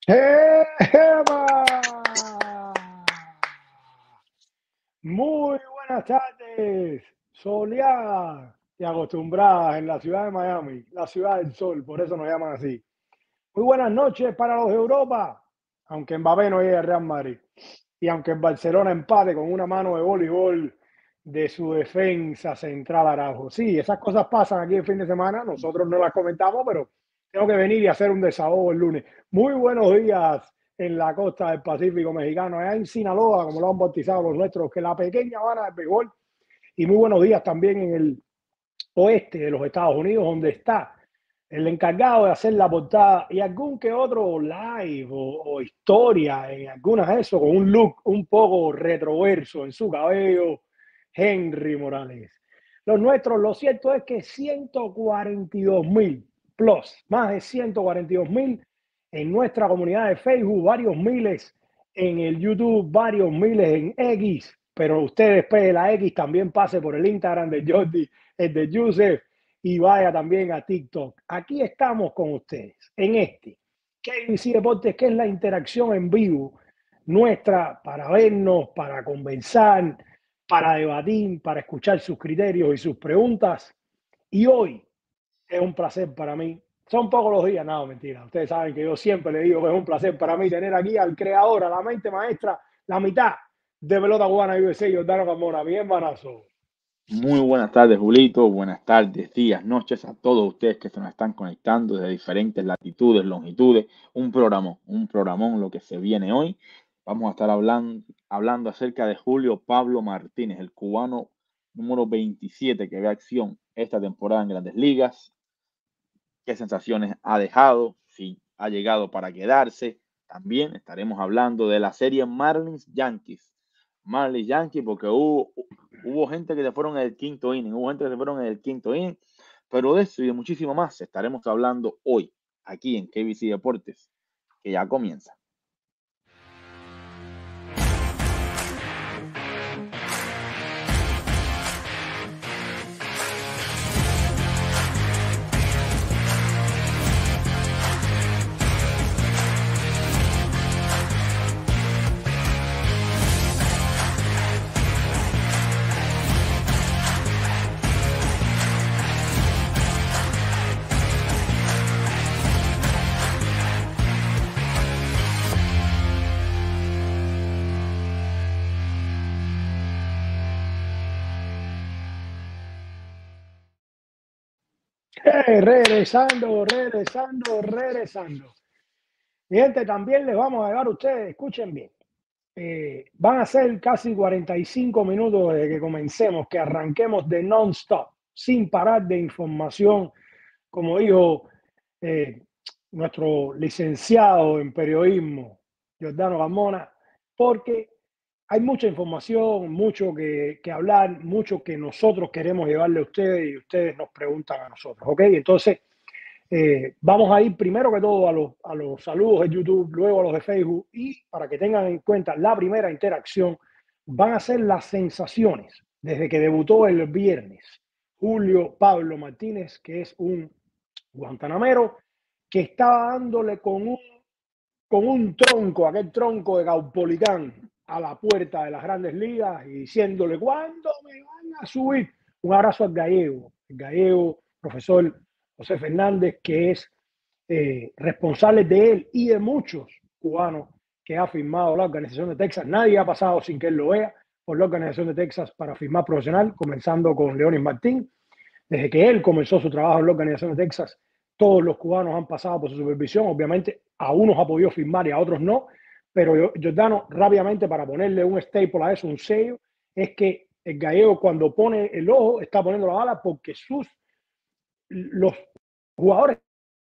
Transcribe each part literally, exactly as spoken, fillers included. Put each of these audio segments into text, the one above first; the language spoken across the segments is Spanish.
¡Eva! Muy buenas tardes, soleadas y acostumbradas en la ciudad de Miami, la ciudad del sol, por eso nos llaman así. Muy buenas noches para los de Europa, aunque Mbappé no llegue al Real Madrid y aunque el Barcelona empate con una mano de voleibol de su defensa central Araujo. Sí, esas cosas pasan aquí el fin de semana, nosotros no las comentamos, pero tengo que venir y hacer un desahogo el lunes. Muy buenos días en la costa del Pacífico mexicano, allá en Sinaloa, como lo han bautizado los nuestros, que la pequeña Habana del béisbol, y muy buenos días también en el oeste de los Estados Unidos, donde está el encargado de hacer la portada y algún que otro live o, o historia en algunas de eso, con un look un poco retroverso en su cabello, Henry Morales. Los nuestros, lo cierto es que ciento cuarenta y dos mil plus, más de ciento cuarenta y dos mil en nuestra comunidad de Facebook, varios miles en el YouTube, varios miles en X, pero usted después de la X también pase por el Instagram de Jordi, el de Yusef, y vaya también a TikTok. Aquí estamos con ustedes en este K B C Deportes, que es la interacción en vivo nuestra para vernos, para conversar, para debatir, para escuchar sus criterios y sus preguntas. Y hoy es un placer para mí. Son pocos los días, no, mentira. Ustedes saben que yo siempre le digo que es un placer para mí tener aquí al creador, a la mente maestra, la mitad de Pelota Cubana U S A, Jordano Carmona, mi hermanazo. Muy buenas tardes, Julito. Buenas tardes, días, noches a todos ustedes que se nos están conectando desde diferentes latitudes, longitudes. Un programón, un programón lo que se viene hoy. Vamos a estar hablando, hablando acerca de Julio Pablo Martínez, el cubano número veintisiete que ve acción esta temporada en Grandes Ligas. ¿Qué sensaciones ha dejado? Si ha llegado para quedarse. También estaremos hablando de la serie Marlins Yankees. Marlins Yankees, porque hubo, hubo gente que se fueron en el quinto inning, hubo gente que se fueron en el quinto inning, pero de eso y de muchísimo más estaremos hablando hoy, aquí en K B C Deportes, que ya comienza. Hey, regresando, regresando, regresando. Mi gente, también les vamos a llevar a ustedes, escuchen bien, eh, van a ser casi cuarenta y cinco minutos desde que comencemos, que arranquemos de non-stop, sin parar de información, como dijo eh, nuestro licenciado en periodismo, Jordano Carmona, porque hay mucha información, mucho que, que hablar, mucho que nosotros queremos llevarle a ustedes y ustedes nos preguntan a nosotros, ¿ok? Entonces, eh, vamos a ir primero que todo a los, a los saludos de YouTube, luego a los de Facebook, y para que tengan en cuenta la primera interacción, van a ser las sensaciones desde que debutó el viernes Julio Pablo Martínez, que es un guantanamero que estaba dándole con un, con un tronco, aquel tronco de Caupolicán, a la puerta de las grandes ligas y diciéndole, ¿cuándo me van a subir? Un abrazo al gallego, el gallego, profesor José Fernández, que es eh, responsable de él y de muchos cubanos que ha firmado la organización de Texas. Nadie ha pasado sin que él lo vea por la organización de Texas para firmar profesional, comenzando con Leonis Martín. Desde que él comenzó su trabajo en la organización de Texas, todos los cubanos han pasado por su supervisión. Obviamente, a unos ha podido firmar y a otros no. Pero Jordano, rápidamente, para ponerle un staple a eso, un sello, es que el gallego, cuando pone el ojo, está poniendo la bala porque sus los jugadores.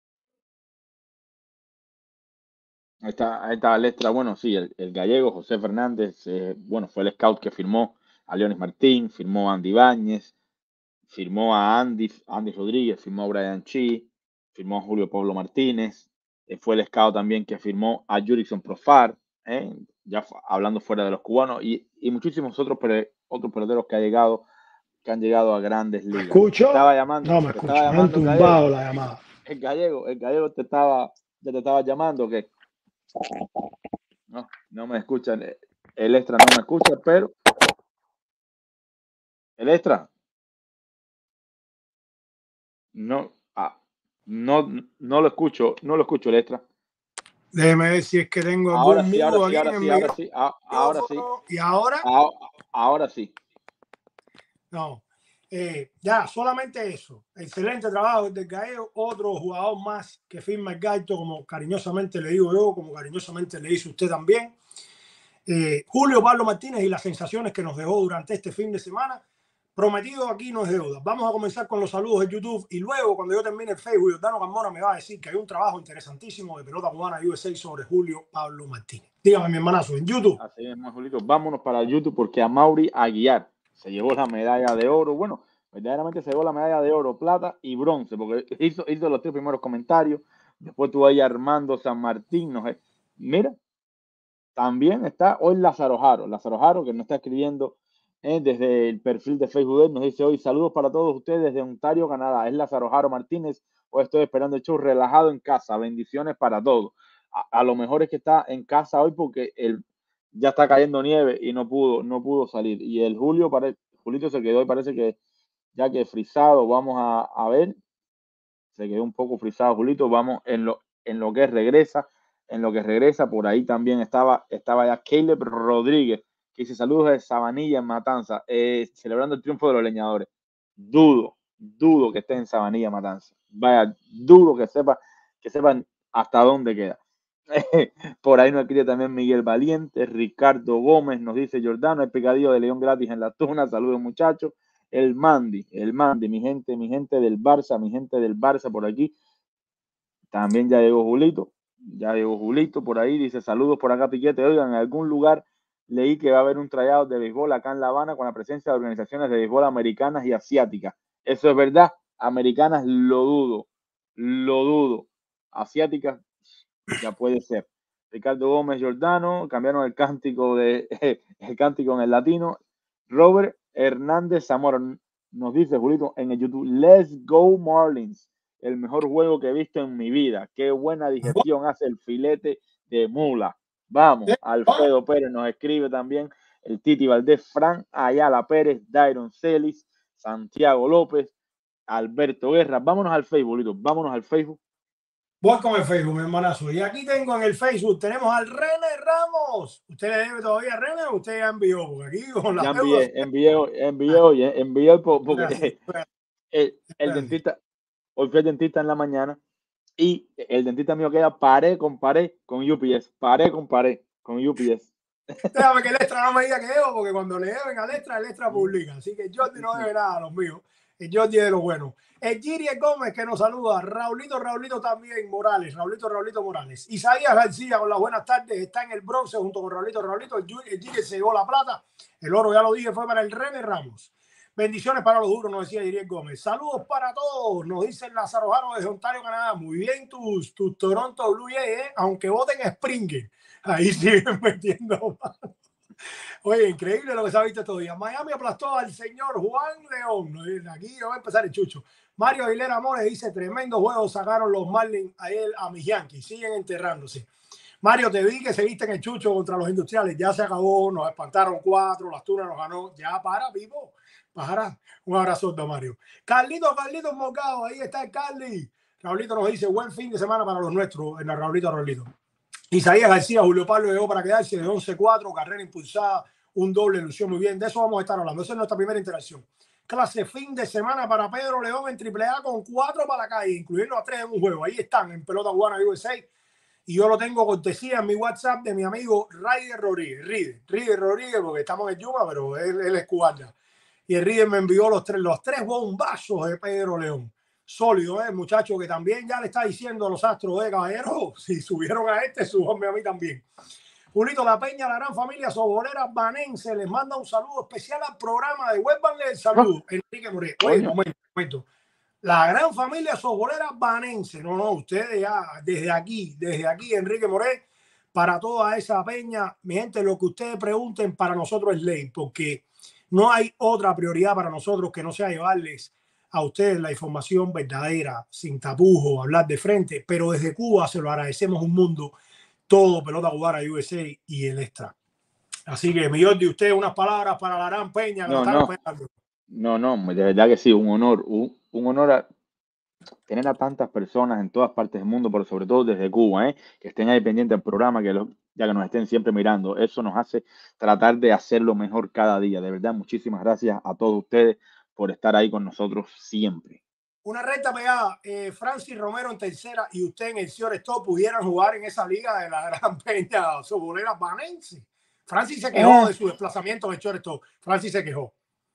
Ahí está, ahí está Lestra. Bueno, sí, el, el gallego José Fernández, eh, bueno, fue el scout que firmó a Leonis Martín, firmó a Andy Báñez, firmó a Andy, Andy Rodríguez, firmó a Brian Chi, firmó a Julio Pablo Martínez, eh, fue el scout también que firmó a Jurickson Profar, eh, ya hablando fuera de los cubanos, y, y muchísimos otros, otros peloteros que, ha llegado, que han llegado a grandes ligas. ¿Me escucho? Te estaba llamando, no, me te escucho, estaba me han llamando tumbado la llamada. El gallego, el gallego te estaba, ya te estaba llamando, que No, no me escuchan. El extra no me escucha, pero el extra no, ah, no, no lo escucho, no lo escucho el extra. Déjeme ver si es que tengo Ahora algún sí, ahora mudo sí, aquí ahora en sí, el ahora sí, ah, ahora sí. micrófono. ¿Y ahora? Ah, ahora sí. No. Eh, ya, solamente eso. Excelente trabajo desde Gaeo. Otro jugador más que firma el gaito, como cariñosamente le digo yo, como cariñosamente le dice usted también. Eh, Julio Pablo Martínez y las sensaciones que nos dejó durante este fin de semana. Prometido aquí no es deuda. Vamos a comenzar con los saludos de YouTube y luego, cuando yo termine el Facebook, Jordano Carmona me va a decir que hay un trabajo interesantísimo de pelota cubana U S A sobre Julio Pablo Martínez. Dígame, mi hermanazo, en YouTube. Así es, Julito. Vámonos para YouTube porque a Mauri Aguiar se llevó la medalla de oro. Bueno, verdaderamente se llevó la medalla de oro, plata y bronce, porque hizo, hizo los tres primeros comentarios. Después tuvo ahí Armando San Martín. No sé. Mira, también está hoy Lázaro Jaro. Lázaro Jaro, que nos está escribiendo eh, desde el perfil de Facebook, nos dice hoy: saludos para todos ustedes desde Ontario, Canadá. Es Lázaro Jaro Martínez. Hoy estoy esperando el show relajado en casa. Bendiciones para todos. A, a lo mejor es que está en casa hoy porque el ya está cayendo nieve y no pudo, no pudo salir. Y el Julio, pare, Julito se quedó y parece que ya que frisado, vamos a, a ver, se quedó un poco frisado Julito, vamos en lo, en lo que regresa, en lo que regresa, por ahí también estaba, estaba ya Caleb Rodríguez, que dice saludos de Sabanilla en Matanza, eh, celebrando el triunfo de los leñadores. Dudo, dudo que esté en Sabanilla Matanza. Vaya, dudo que sepa, que sepan hasta dónde queda. Por ahí nos escribe también Miguel Valiente. Ricardo Gómez nos dice: Jordano, el picadillo de León gratis en la tuna. Saludos, muchachos. El Mandy, el Mandy, mi gente, mi gente del Barça, mi gente del Barça por aquí. También ya llegó Julito, ya llegó Julito por ahí. Dice: saludos por acá, Piquete. Oigan, en algún lugar leí que va a haber un tryout de béisbol acá en La Habana con la presencia de organizaciones de béisbol americanas y asiáticas. Eso es verdad. Americanas lo dudo, lo dudo. Asiáticas ya puede ser. Ricardo Gómez Jordano, cambiaron el cántico de el cántico en el latino. Robert Hernández Zamora nos dice, Julito, en el YouTube: Let's go Marlins, el mejor juego que he visto en mi vida. Qué buena digestión hace el filete de mula. Vamos. Alfredo Pérez nos escribe también. El Titi Valdés, Fran Ayala Pérez, Dairon Celis, Santiago López, Alberto Guerra. Vámonos al Facebook, Julito, vámonos al Facebook. Voy con el Facebook, mi hermanazo. Y aquí tengo en el Facebook, tenemos al René Ramos. ¿Usted le debe todavía a René o usted ya envió? Porque aquí con la ya envié, envié, envié hoy, envié hoy porque gracias, gracias, el, el dentista, hoy fui al dentista en la mañana y el dentista mío queda pared con pared con U P S, pared con pared con U P S. Déjame que el extra no me diga que debo, porque cuando le deben al extra, el extra publica. Así que Jordi no debe nada a los míos. El Jordi es de lo bueno. El Giri Gómez que nos saluda. Raulito, Raulito también Morales. Raulito, Raulito Morales. Isaías García con las buenas tardes. Está en el bronce junto con Raulito, Raulito. El Giri se llevó la plata. El oro, ya lo dije, fue para el René Ramos. Bendiciones para los duros, nos decía Giri Gómez. Saludos para todos, nos dice el Lázaro Jaro desde Ontario, Canadá. Muy bien tus, tus Toronto Blue Jays, ¿eh? Aunque voten Springer. Ahí siguen metiendo mano. Oye, increíble lo que se ha visto estos días. Miami aplastó al señor Juan León. Aquí va a empezar el chucho. Mario Aguilera Amores dice: tremendo juego sacaron los Marlins a él, a mis Yankees. Siguen enterrándose. Mario, te vi que seguiste en el chucho contra los industriales. Ya se acabó, nos espantaron cuatro, las Tunas nos ganó. Ya para, vivo. Bajará. Un abrazo de Mario. Carlito, Carlito Mocado. Ahí está el Carly. Raulito nos dice: buen fin de semana para los nuestros. En la Raulito, Raulito. Isaías García, Julio Pablo llegó para quedarse de once cuatro, carrera impulsada, un doble, lució muy bien. De eso vamos a estar hablando. Esa es nuestra primera interacción. Clase fin de semana para Pedro León en triple A con cuatro para la calle, incluyendo a tres en un juego. Ahí están en pelota cubana U S A. Y yo lo tengo cortesía en mi WhatsApp de mi amigo Ryder Rodríguez. Ryder, Ryder Rodríguez, porque estamos en el Yuma, pero él, él es cubana. Y el Ryder me envió los tres, los tres bombazos de Pedro León. Sólido, ¿eh? Muchacho que también ya le está diciendo a los Astros, eh, caballero, si subieron a este, súbanme a mí también. Julito La Peña, la gran familia sobolera banense, les manda un saludo especial al programa de Webbanle el saludo. Enrique Moré. Oye, momento, momento. La gran familia sobolera banense. No, no, ustedes ya, desde aquí, desde aquí, Enrique Moré, para toda esa peña, mi gente, lo que ustedes pregunten para nosotros es ley, porque no hay otra prioridad para nosotros que no sea llevarles a ustedes la información verdadera, sin tapujos, hablar de frente, pero desde Cuba se lo agradecemos un mundo todo pelota cubana U S A y el extra. Así que, mi Jordi, usted unas palabras para Larán Peña, que No, lo están no, esperando. no, no, de verdad que sí, un honor, un, un honor a tener a tantas personas en todas partes del mundo, pero sobre todo desde Cuba, ¿eh? Que estén ahí pendientes del programa, que lo, ya que nos estén siempre mirando. Eso nos hace tratar de hacerlo mejor cada día. De verdad, muchísimas gracias a todos ustedes por estar ahí con nosotros siempre. Una recta pegada, eh, Francis Romero en tercera y usted en el señor Stop pudieran jugar en esa liga de la Gran Peña Sobolera Banense. Francis se quejó Eh. de su desplazamiento en el señor Stop. Francis se quejó.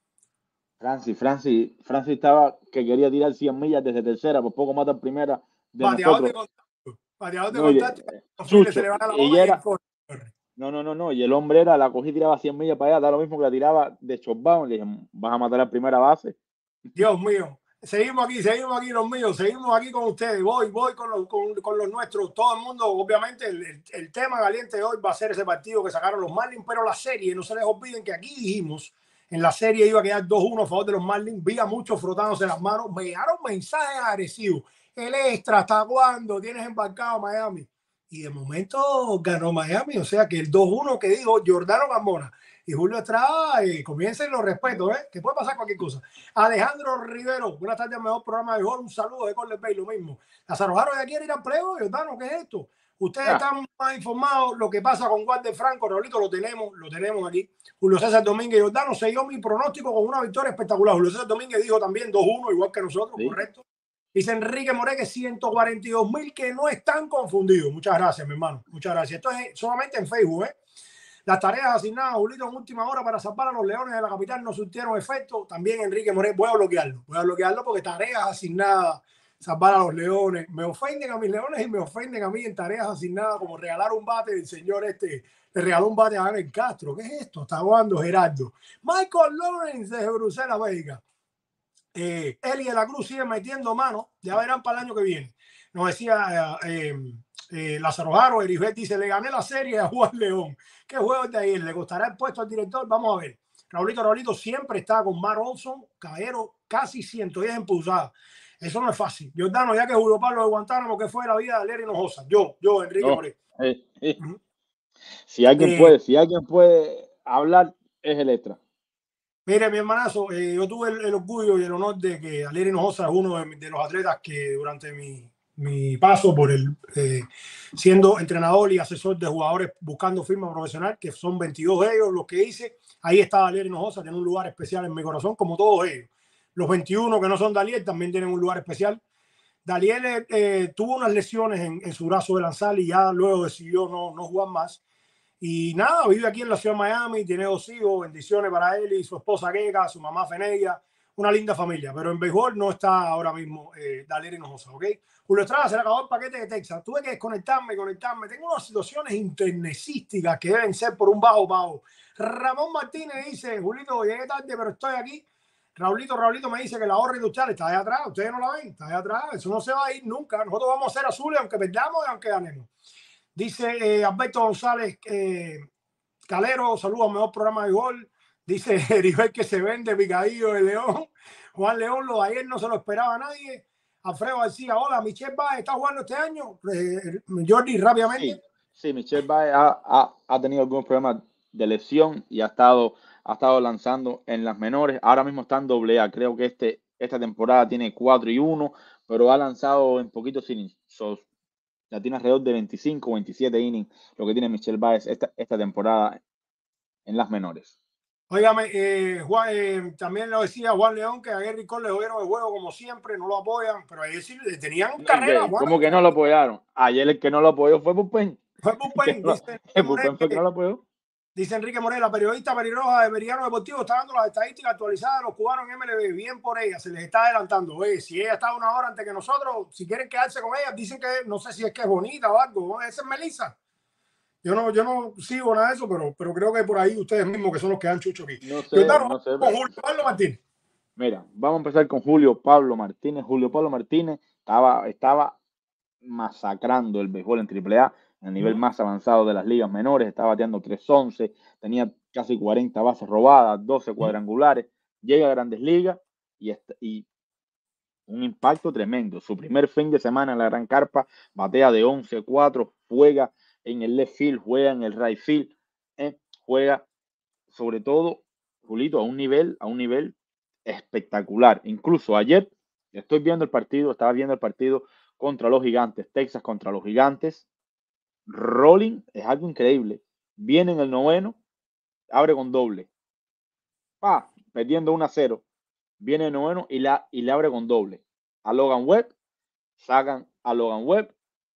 Francis, Francis, Francis estaba que quería tirar cien millas desde tercera, por poco mata en primera de Bateador de nosotros. contacto. Bateador de No, y, contacto. Los files se Chucho, le van a la y bola y era, el corre. no, no, no, no, y el hombre era, la cogí y tiraba cien millas para allá, da lo mismo que la tiraba de shotbound, le dije, vas a matar a primera base. Dios mío. Seguimos aquí, seguimos aquí los míos, seguimos aquí con ustedes. Voy, voy con los, con, con los nuestros. Todo el mundo, obviamente, el, el, el tema caliente de hoy va a ser ese partido que sacaron los Marlins, pero la serie, no se les olviden que aquí dijimos, en la serie iba a quedar dos uno a favor de los Marlins. Vi a muchos frotándose las manos, me llegaron mensajes agresivos. El extra, ¿hasta cuándo tienes embarcado Miami? Y de momento ganó Miami, o sea que el dos uno que dijo Jordano Gamboa y Julio Estrada, eh, comiencen los respetos, ¿eh? Que puede pasar cualquier cosa. Alejandro Rivero, buenas tardes, mejor programa de gol. Un saludo de Corley Bay, lo mismo. Lázaro Jaro ya quiere ir al pleo, Jordano, ¿qué es esto? Ustedes ah. están más informados lo que pasa con Guardia Franco, Raulito, lo tenemos, lo tenemos aquí. Julio César Domínguez, Jordano, se dio mi pronóstico con una victoria espectacular. Julio César Domínguez dijo también dos uno, igual que nosotros, ¿sí? Correcto. Dice Enrique More que ciento cuarenta y dos mil que no están confundidos. Muchas gracias, mi hermano. Muchas gracias. Esto es solamente en Facebook, ¿eh? Las tareas asignadas a Julito en última hora para salvar a los Leones de la capital no surtieron efecto. También Enrique More, voy a bloquearlo. Voy a bloquearlo porque tareas asignadas salvar a los Leones. Me ofenden a mis Leones y me ofenden a mí en tareas asignadas como regalar un bate del señor este. Le regaló un bate a Daniel Castro. ¿Qué es esto? Está jugando Gerardo. Michael Lawrence de Bruselas, Bélgica. Eh, Eli de la Cruz sigue metiendo mano. Ya verán para el año que viene. Nos decía eh, eh, Lázaro Jaro, Eribet dice, le gané la serie a Juan León. ¿Qué juego de ayer? ¿Le costará el puesto al director? Vamos a ver. Raulito, Raulito siempre está con Mar Olson, caballero, casi ciento diez impulsadas. Eso no es fácil. Jordano, ya que Julio Pablo de Guantánamo, que fue la vida de Lery Hinojosa. Yo, yo, Enrique no, Moré. Eh, eh. Uh-huh. Si alguien eh, puede, si alguien puede hablar, es el extra. Mire, mi hermanazo, eh, yo tuve el, el orgullo y el honor de que Lery Hinojosa es uno de, de los atletas que durante mi, mi paso por el eh, siendo entrenador y asesor de jugadores buscando firma profesional, que son veintidós de ellos los que hice, ahí estaba Lery Hinojosa, tiene un lugar especial en mi corazón, como todos ellos. Los veintiuno que no son Daliel también tienen un lugar especial. Daliel eh, tuvo unas lesiones en, en su brazo de lanzar y ya luego decidió no, no jugar más. Y nada, vive aquí en la ciudad de Miami, tiene dos hijos, bendiciones para él y su esposa Gega, su mamá Feneia, una linda familia, pero en béisbol no está ahora mismo eh, Daliel Hinojosa, ¿ok? Julio Estrada se le acabó el paquete de Texas, tuve que desconectarme y conectarme, tengo unas situaciones internecísticas que deben ser por un bajo pago. Ramón Martínez dice, Julito, llegué tarde, pero estoy aquí. Raulito, Raulito me dice que la horra industrial está ahí atrás, ustedes no la ven, está ahí atrás, eso no se va a ir nunca, nosotros vamos a ser azules aunque perdamos y aunque ganemos. Dice eh, Alberto González eh, Calero, saludos, mejor programa de gol. Dice Heribel que se vende picadillo de León. Juan León, lo de ayer no se lo esperaba a nadie. Alfredo García, hola, Michelle Baez está jugando este año. Eh, Jordi, rápidamente. Sí, sí, Michelle Baez ha, ha, ha tenido algunos problemas de lesión y ha estado, ha estado lanzando en las menores. Ahora mismo está en doble A. Creo que este, esta temporada tiene cuatro y uno, pero ha lanzado en poquitos innings. So, ya tiene alrededor de veinticinco o veintisiete innings lo que tiene Michelle Baez esta, esta temporada en las menores. Óigame, eh, Juan, eh, también lo decía Juan León que a Gary Cole le jodieron el juego como siempre, no lo apoyan, pero ayer sí tenían carrera. ¿Cómo Juan, que no lo apoyaron? Ayer el que no lo apoyó fue Bullpen. Fue Bullpen, dice el Bullpen fue que no lo apoyó. Dice Enrique Morela, periodista pelirroja de Meridiano Deportivo, está dando las estadísticas actualizadas de los cubanos en M L B. Bien por ella, se les está adelantando. Oye, si ella está una hora antes que nosotros, si quieren quedarse con ella, dicen que no sé si es que es bonita o algo. Esa es Melissa. Yo no, yo no sigo nada de eso, pero, pero creo que por ahí ustedes mismos que son los que han chucho aquí. No sé, Yo no sé, con Julio Pablo Martínez. Mira, vamos a empezar con Julio Pablo Martínez. Julio Pablo Martínez estaba, estaba masacrando el béisbol en triple A, a nivel uh-huh. más avanzado de las ligas menores. Estaba bateando tres once, tenía casi cuarenta bases robadas, doce cuadrangulares. Uh-huh. Llega a Grandes Ligas y, y un impacto tremendo. Su primer fin de semana en la Gran Carpa, batea de once cuatro, juega en el left field, juega en el right field, ¿eh? Juega sobre todo, Julito, a un nivel, a un nivel espectacular. Incluso ayer estoy viendo el partido, estaba viendo el partido contra los Gigantes, Texas contra los Gigantes. Rolling es algo increíble. Viene en el noveno, abre con doble. Pa, perdiendo uno a cero. Viene el noveno y, la, y le abre con doble. A Logan Webb, sacan a Logan Webb.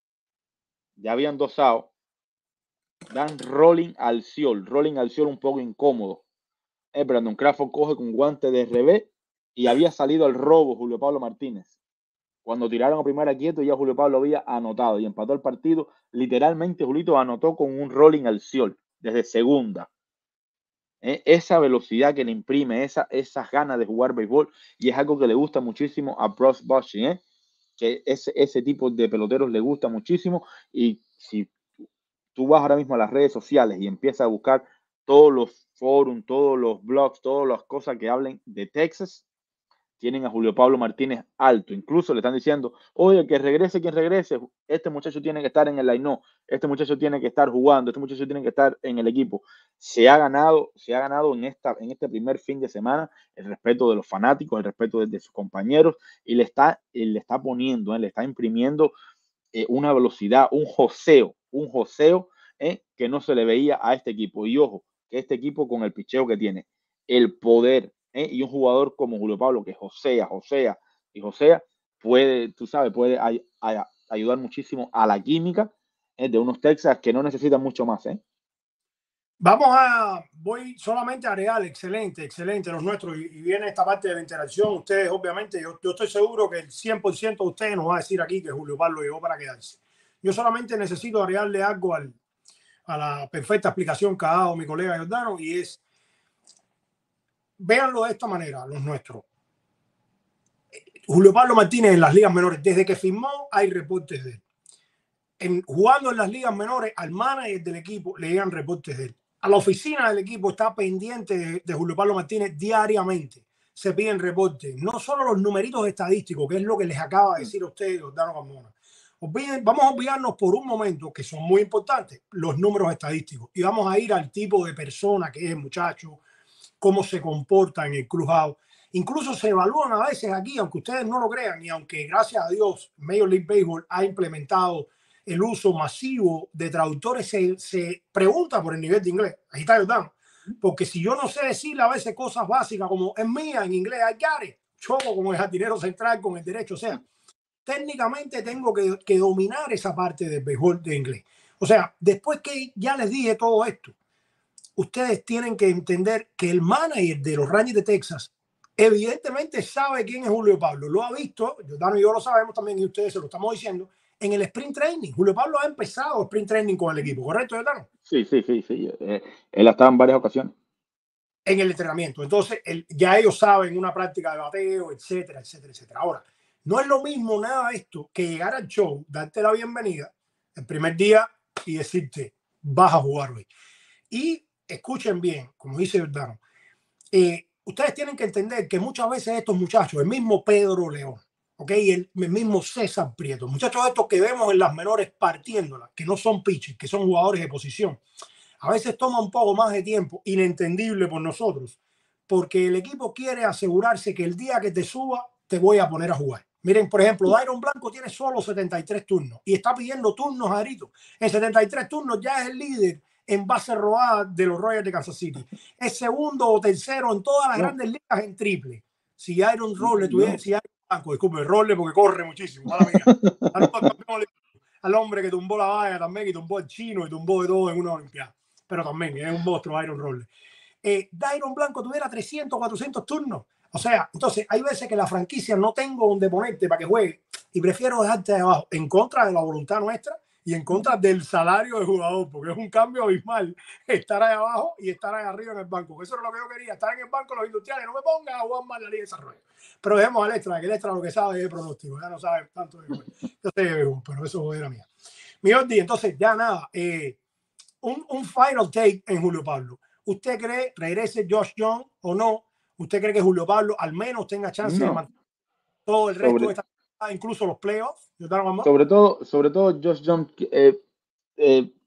Ya habían dos outs. Dan rolling al Ciol. Rolling al Ciol un poco incómodo. Eh, Brandon Crawford coge con guante de revés y había salido al robo Julio Pablo Martínez. Cuando tiraron a primera quieto, ya Julio Pablo había anotado y empató el partido. Literalmente, Julito anotó con un rolling al Ciol desde segunda. Eh, esa velocidad que le imprime, esa, esas ganas de jugar béisbol, y es algo que le gusta muchísimo a Bruce Bochy, ¿eh? Que ese, ese tipo de peloteros le gusta muchísimo. Y si tú vas ahora mismo a las redes sociales y empiezas a buscar todos los foros, todos los blogs, todas las cosas que hablen de Texas, tienen a Julio Pablo Martínez alto. Incluso le están diciendo, oye, que regrese quien regrese, este muchacho tiene que estar en el line-up, este muchacho tiene que estar jugando, este muchacho tiene que estar en el equipo. Se ha ganado, se ha ganado en, esta, en este primer fin de semana el respeto de los fanáticos, el respeto de, de sus compañeros, y le está, y le está poniendo, eh, le está imprimiendo eh, una velocidad, un joseo, un joseo eh, que no se le veía a este equipo. Y ojo, que este equipo con el picheo que tiene, el poder, ¿eh? Y un jugador como Julio Pablo que josea, josea y josea, puede, tú sabes, puede ay, ay, ayudar muchísimo a la química ¿eh? de unos Texas que no necesitan mucho más. ¿eh? Vamos a, voy solamente a agregar, excelente, excelente los nuestros, y, y viene esta parte de la interacción. Ustedes, obviamente, yo, yo estoy seguro que el cien por ciento de ustedes nos va a decir aquí que Julio Pablo llegó para quedarse. Yo solamente necesito agregarle algo al, a la perfecta explicación que ha dado mi colega Giordano, y es, véanlo de esta manera, los nuestros. Julio Pablo Martínez en las ligas menores, desde que firmó, hay reportes de él. En, jugando en las ligas menores, al manager del equipo le llegan reportes de él. A la oficina del equipo está pendiente de, de Julio Pablo Martínez diariamente. Se piden reportes, no solo los numeritos estadísticos, que es lo que les acaba de decir a ustedes, Giordano Carmona. Olviden, vamos a olvidarnos por un momento, que son muy importantes, los números estadísticos. Y vamos a ir al tipo de persona que es el muchacho, cómo se comporta en el clubhouse. Incluso se evalúan a veces aquí, aunque ustedes no lo crean, y aunque gracias a Dios Major League Baseball ha implementado el uso masivo de traductores, se, se pregunta por el nivel de inglés. Ahí está Giordano. Porque si yo no sé decirle a veces cosas básicas como es mía en inglés, I got it, choco como el jardinero central con el derecho. O sea, técnicamente tengo que, que dominar esa parte del béisbol de inglés. O sea, después que ya les dije todo esto, ustedes tienen que entender que el manager de los Rangers de Texas evidentemente sabe quién es Julio Pablo. Lo ha visto, Giordano y yo lo sabemos también, y ustedes se lo estamos diciendo, en el sprint training. Julio Pablo ha empezado sprint training con el equipo, ¿correcto, Giordano? Sí, sí, sí, sí. Eh, él ha estado en varias ocasiones. En el entrenamiento. Entonces, el, ya ellos saben una práctica de bateo, etcétera, etcétera, etcétera. Ahora, no es lo mismo nada esto que llegar al show, darte la bienvenida el primer día y decirte, vas a jugar hoy. Y escuchen bien, como dice Giordano, eh, ustedes tienen que entender que muchas veces estos muchachos, el mismo Pedro León, ¿okay? el, el mismo César Prieto, muchachos estos que vemos en las menores partiéndolas, que no son pitchers, que son jugadores de posición, a veces toma un poco más de tiempo, inentendible por nosotros, porque el equipo quiere asegurarse que el día que te suba, te voy a poner a jugar. Miren, por ejemplo, Dairon Blanco tiene solo setenta y tres turnos y está pidiendo turnos a Arito. En setenta y tres turnos ya es el líder en base robada de los Royals de Kansas City. Es segundo o tercero en todas las no. grandes ligas en triple. Si Iron Rolle tuviera, no. si Iron Blanco, disculpe, Rolle porque corre muchísimo, mala mía. Al hombre que tumbó la valla también, y tumbó el chino, y tumbó de todo en una olimpiada. Pero también es un monstruo Iron Rolle. Eh, Dairon Blanco tuviera trescientos, cuatrocientos turnos. O sea, entonces hay veces que la franquicia no tengo donde ponerte para que juegue y prefiero dejarte de abajo en contra de la voluntad nuestra y en contra del salario del jugador, porque es un cambio abismal estar ahí abajo y estar ahí arriba en el banco. Eso es lo que yo quería, estar en el banco los industriales, no me pongan a jugar más la Liga de Desarrollo. Pero dejemos al extra, que el extra lo que sabe es el pronóstico, ya no sabe tanto de juego. Yo sé, pero eso era mía. Mi Jordi, entonces ya nada, eh, un, un final take en Julio Pablo. ¿Usted cree regrese Josh Young o no? ¿Usted cree que Julio Pablo al menos tenga chance no. de mantener todo el resto sobre, de esta, incluso los playoffs? Sobre todo, sobre todo Josh Young, eh, eh,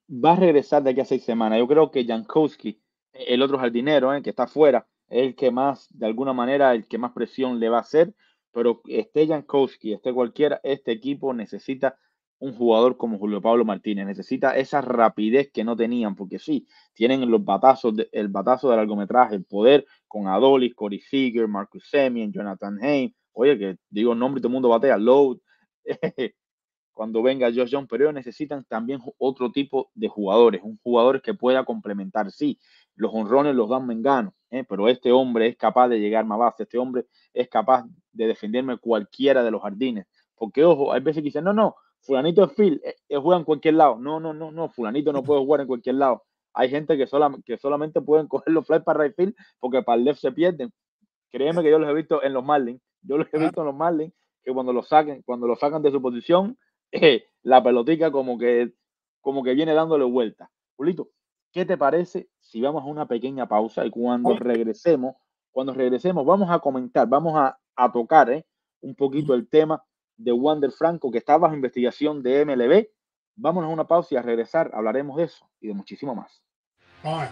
va a regresar de aquí a seis semanas. Yo creo que Jankowski, el otro jardinero, eh, que está afuera, es el que más, de alguna manera, el que más presión le va a hacer. Pero esté Jankowski, esté cualquiera, este equipo necesita un jugador como Julio Pablo Martínez. Necesita esa rapidez que no tenían, porque sí, tienen los batazos, de, el batazo de largometraje, el poder con Adolis, Corey Seager, Marcus Semien, Jonathan Haynes. Oye, que digo el nombre y todo el mundo batea, Load. Cuando venga Josh Young, pero ellos necesitan también otro tipo de jugadores, un jugador que pueda complementar. Sí, los honrones los dan Mengano, ¿eh? Pero este hombre es capaz de llegar más base, este hombre es capaz de defenderme cualquiera de los jardines. Porque, ojo, hay veces que dicen, no, no, fulanito es Phil, eh, eh, juega en cualquier lado. No, no, no, no, fulanito no puede jugar en cualquier lado. Hay gente que, sola, que solamente pueden coger los flies para right field porque para el left se pierden. Créeme que yo los he visto en los Marlins, yo los he visto en los Marlins, que cuando lo saquen, cuando lo sacan de su posición, eh, la pelotica como que, como que viene dándole vuelta. Julito, ¿qué te parece si vamos a una pequeña pausa y cuando regresemos, cuando regresemos vamos a comentar, vamos a, a tocar eh, un poquito el tema de Wander Franco que está bajo investigación de M L B? Vámonos a una pausa y a regresar hablaremos de eso y de muchísimo más. All right.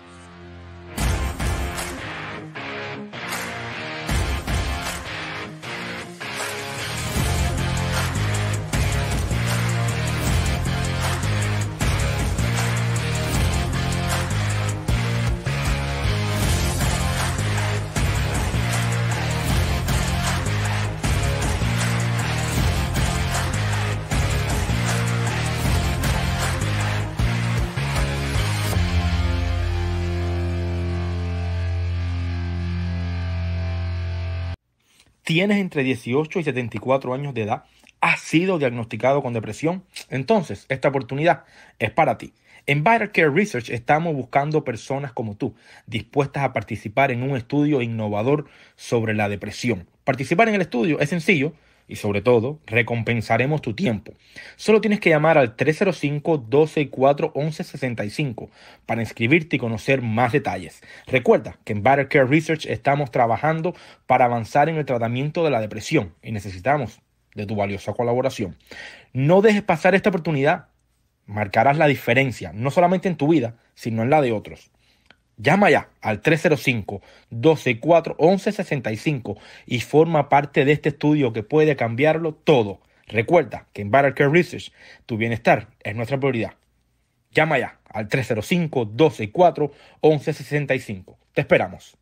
¿Tienes entre dieciocho y setenta y cuatro años de edad? ¿Has sido diagnosticado con depresión? Entonces, esta oportunidad es para ti. En Vital Care Research estamos buscando personas como tú, dispuestas a participar en un estudio innovador sobre la depresión. Participar en el estudio es sencillo y, sobre todo, recompensaremos tu tiempo. Solo tienes que llamar al tres cero cinco, dos seis cuatro, once sesenta y cinco para inscribirte y conocer más detalles. Recuerda que en Vital Care Research estamos trabajando para avanzar en el tratamiento de la depresión y necesitamos de tu valiosa colaboración. No dejes pasar esta oportunidad. Marcarás la diferencia, no solamente en tu vida, sino en la de otros. Llama ya al tres cero cinco, dos seis cuatro, once sesenta y cinco y forma parte de este estudio que puede cambiarlo todo. Recuerda que en Vital Care Research tu bienestar es nuestra prioridad. Llama ya al tres cero cinco, dos seis cuatro, once sesenta y cinco. Te esperamos.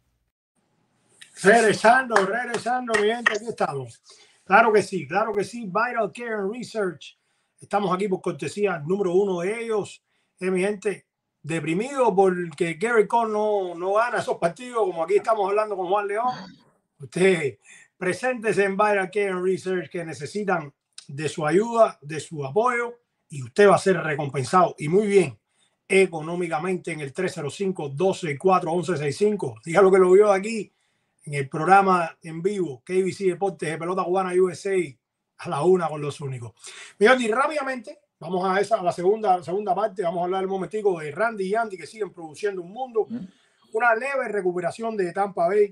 Regresando, regresando, mi gente, aquí estamos. Claro que sí, claro que sí. Vital Care Research. Estamos aquí por cortesía número uno de ellos. Eh, mi gente, deprimido porque Gary Cole no, no gana esos partidos, como aquí estamos hablando con Juan León. Usted preséntese en Vital Care Research, que necesitan de su ayuda, de su apoyo, y usted va a ser recompensado y muy bien económicamente en el tres cero cinco, dos seis cuatro, once sesenta y cinco. Diga lo que lo vio aquí en el programa en vivo K B C Deportes de Pelota Cubana U S A a la una con los únicos. Mira, y rápidamente vamos a esa a la segunda, segunda parte. Vamos a hablar un momentico de Randy y Andy, que siguen produciendo un mundo. Una leve recuperación de Tampa Bay.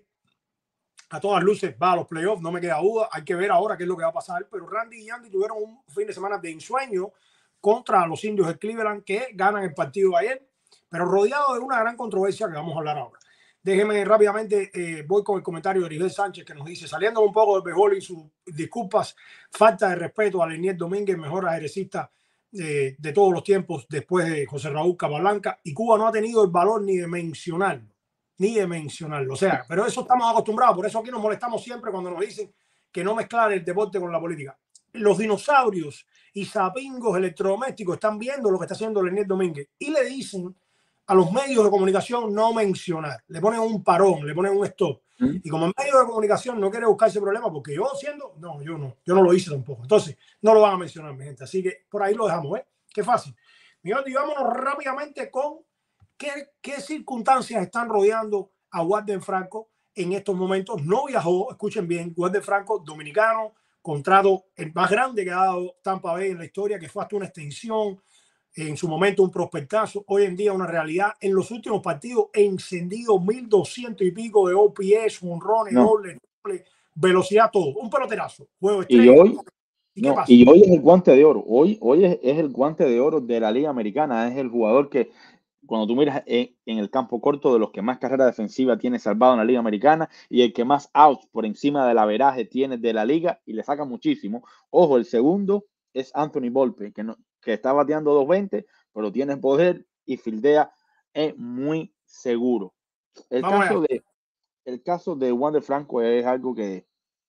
A todas luces va a los playoffs, no me queda duda. Hay que ver ahora qué es lo que va a pasar. Pero Randy y Andy tuvieron un fin de semana de ensueño contra los indios de Cleveland, que ganan el partido de ayer, pero rodeado de una gran controversia que vamos a hablar ahora. Déjeme rápidamente, eh, voy con el comentario de Rigel Sánchez, que nos dice, saliendo un poco del béisbol y sus disculpas, falta de respeto a Lenier Domínguez, mejor ajedrecista de, de todos los tiempos después de José Raúl Capablanca, y Cuba no ha tenido el valor ni de mencionarlo, ni de mencionarlo. O sea, pero eso estamos acostumbrados, por eso aquí nos molestamos siempre cuando nos dicen que no mezclar el deporte con la política. Los dinosaurios y sapingos electrodomésticos están viendo lo que está haciendo Lenier Domínguez y le dicen a los medios de comunicación no mencionar, le ponen un parón, le ponen un stop. ¿Mm? Y como el medio de comunicación no quiere buscarse problemas, porque yo siendo, no, yo no, yo no lo hice tampoco. Entonces, no lo van a mencionar, mi gente. Así que por ahí lo dejamos, ¿eh? Qué fácil. Mi gente, y vámonos rápidamente con qué, qué circunstancias están rodeando a Wander Franco en estos momentos. No viajó, escuchen bien, Wander Franco, dominicano, contrato el más grande que ha dado Tampa Bay en la historia, que fue hasta una extensión. En su momento un prospectazo, hoy en día una realidad. En los últimos partidos encendido mil doscientos y pico de O P S, honrones, no. doble, doble, velocidad, todo. Un peloterazo. Juego y hoy, ¿Y qué No, pasa? y hoy es el guante de oro. Hoy, hoy es, es el guante de oro de la Liga Americana. Es el jugador que, cuando tú miras en, en el campo corto, de los que más carrera defensiva tiene salvado en la Liga Americana y el que más outs por encima del averaje tiene de la liga y le saca muchísimo. Ojo, el segundo es Anthony Volpe, que, no, que está bateando dos veinte, pero tiene poder y fildea es muy seguro. El Vamos allá. caso de, el caso de Wander Franco es algo que,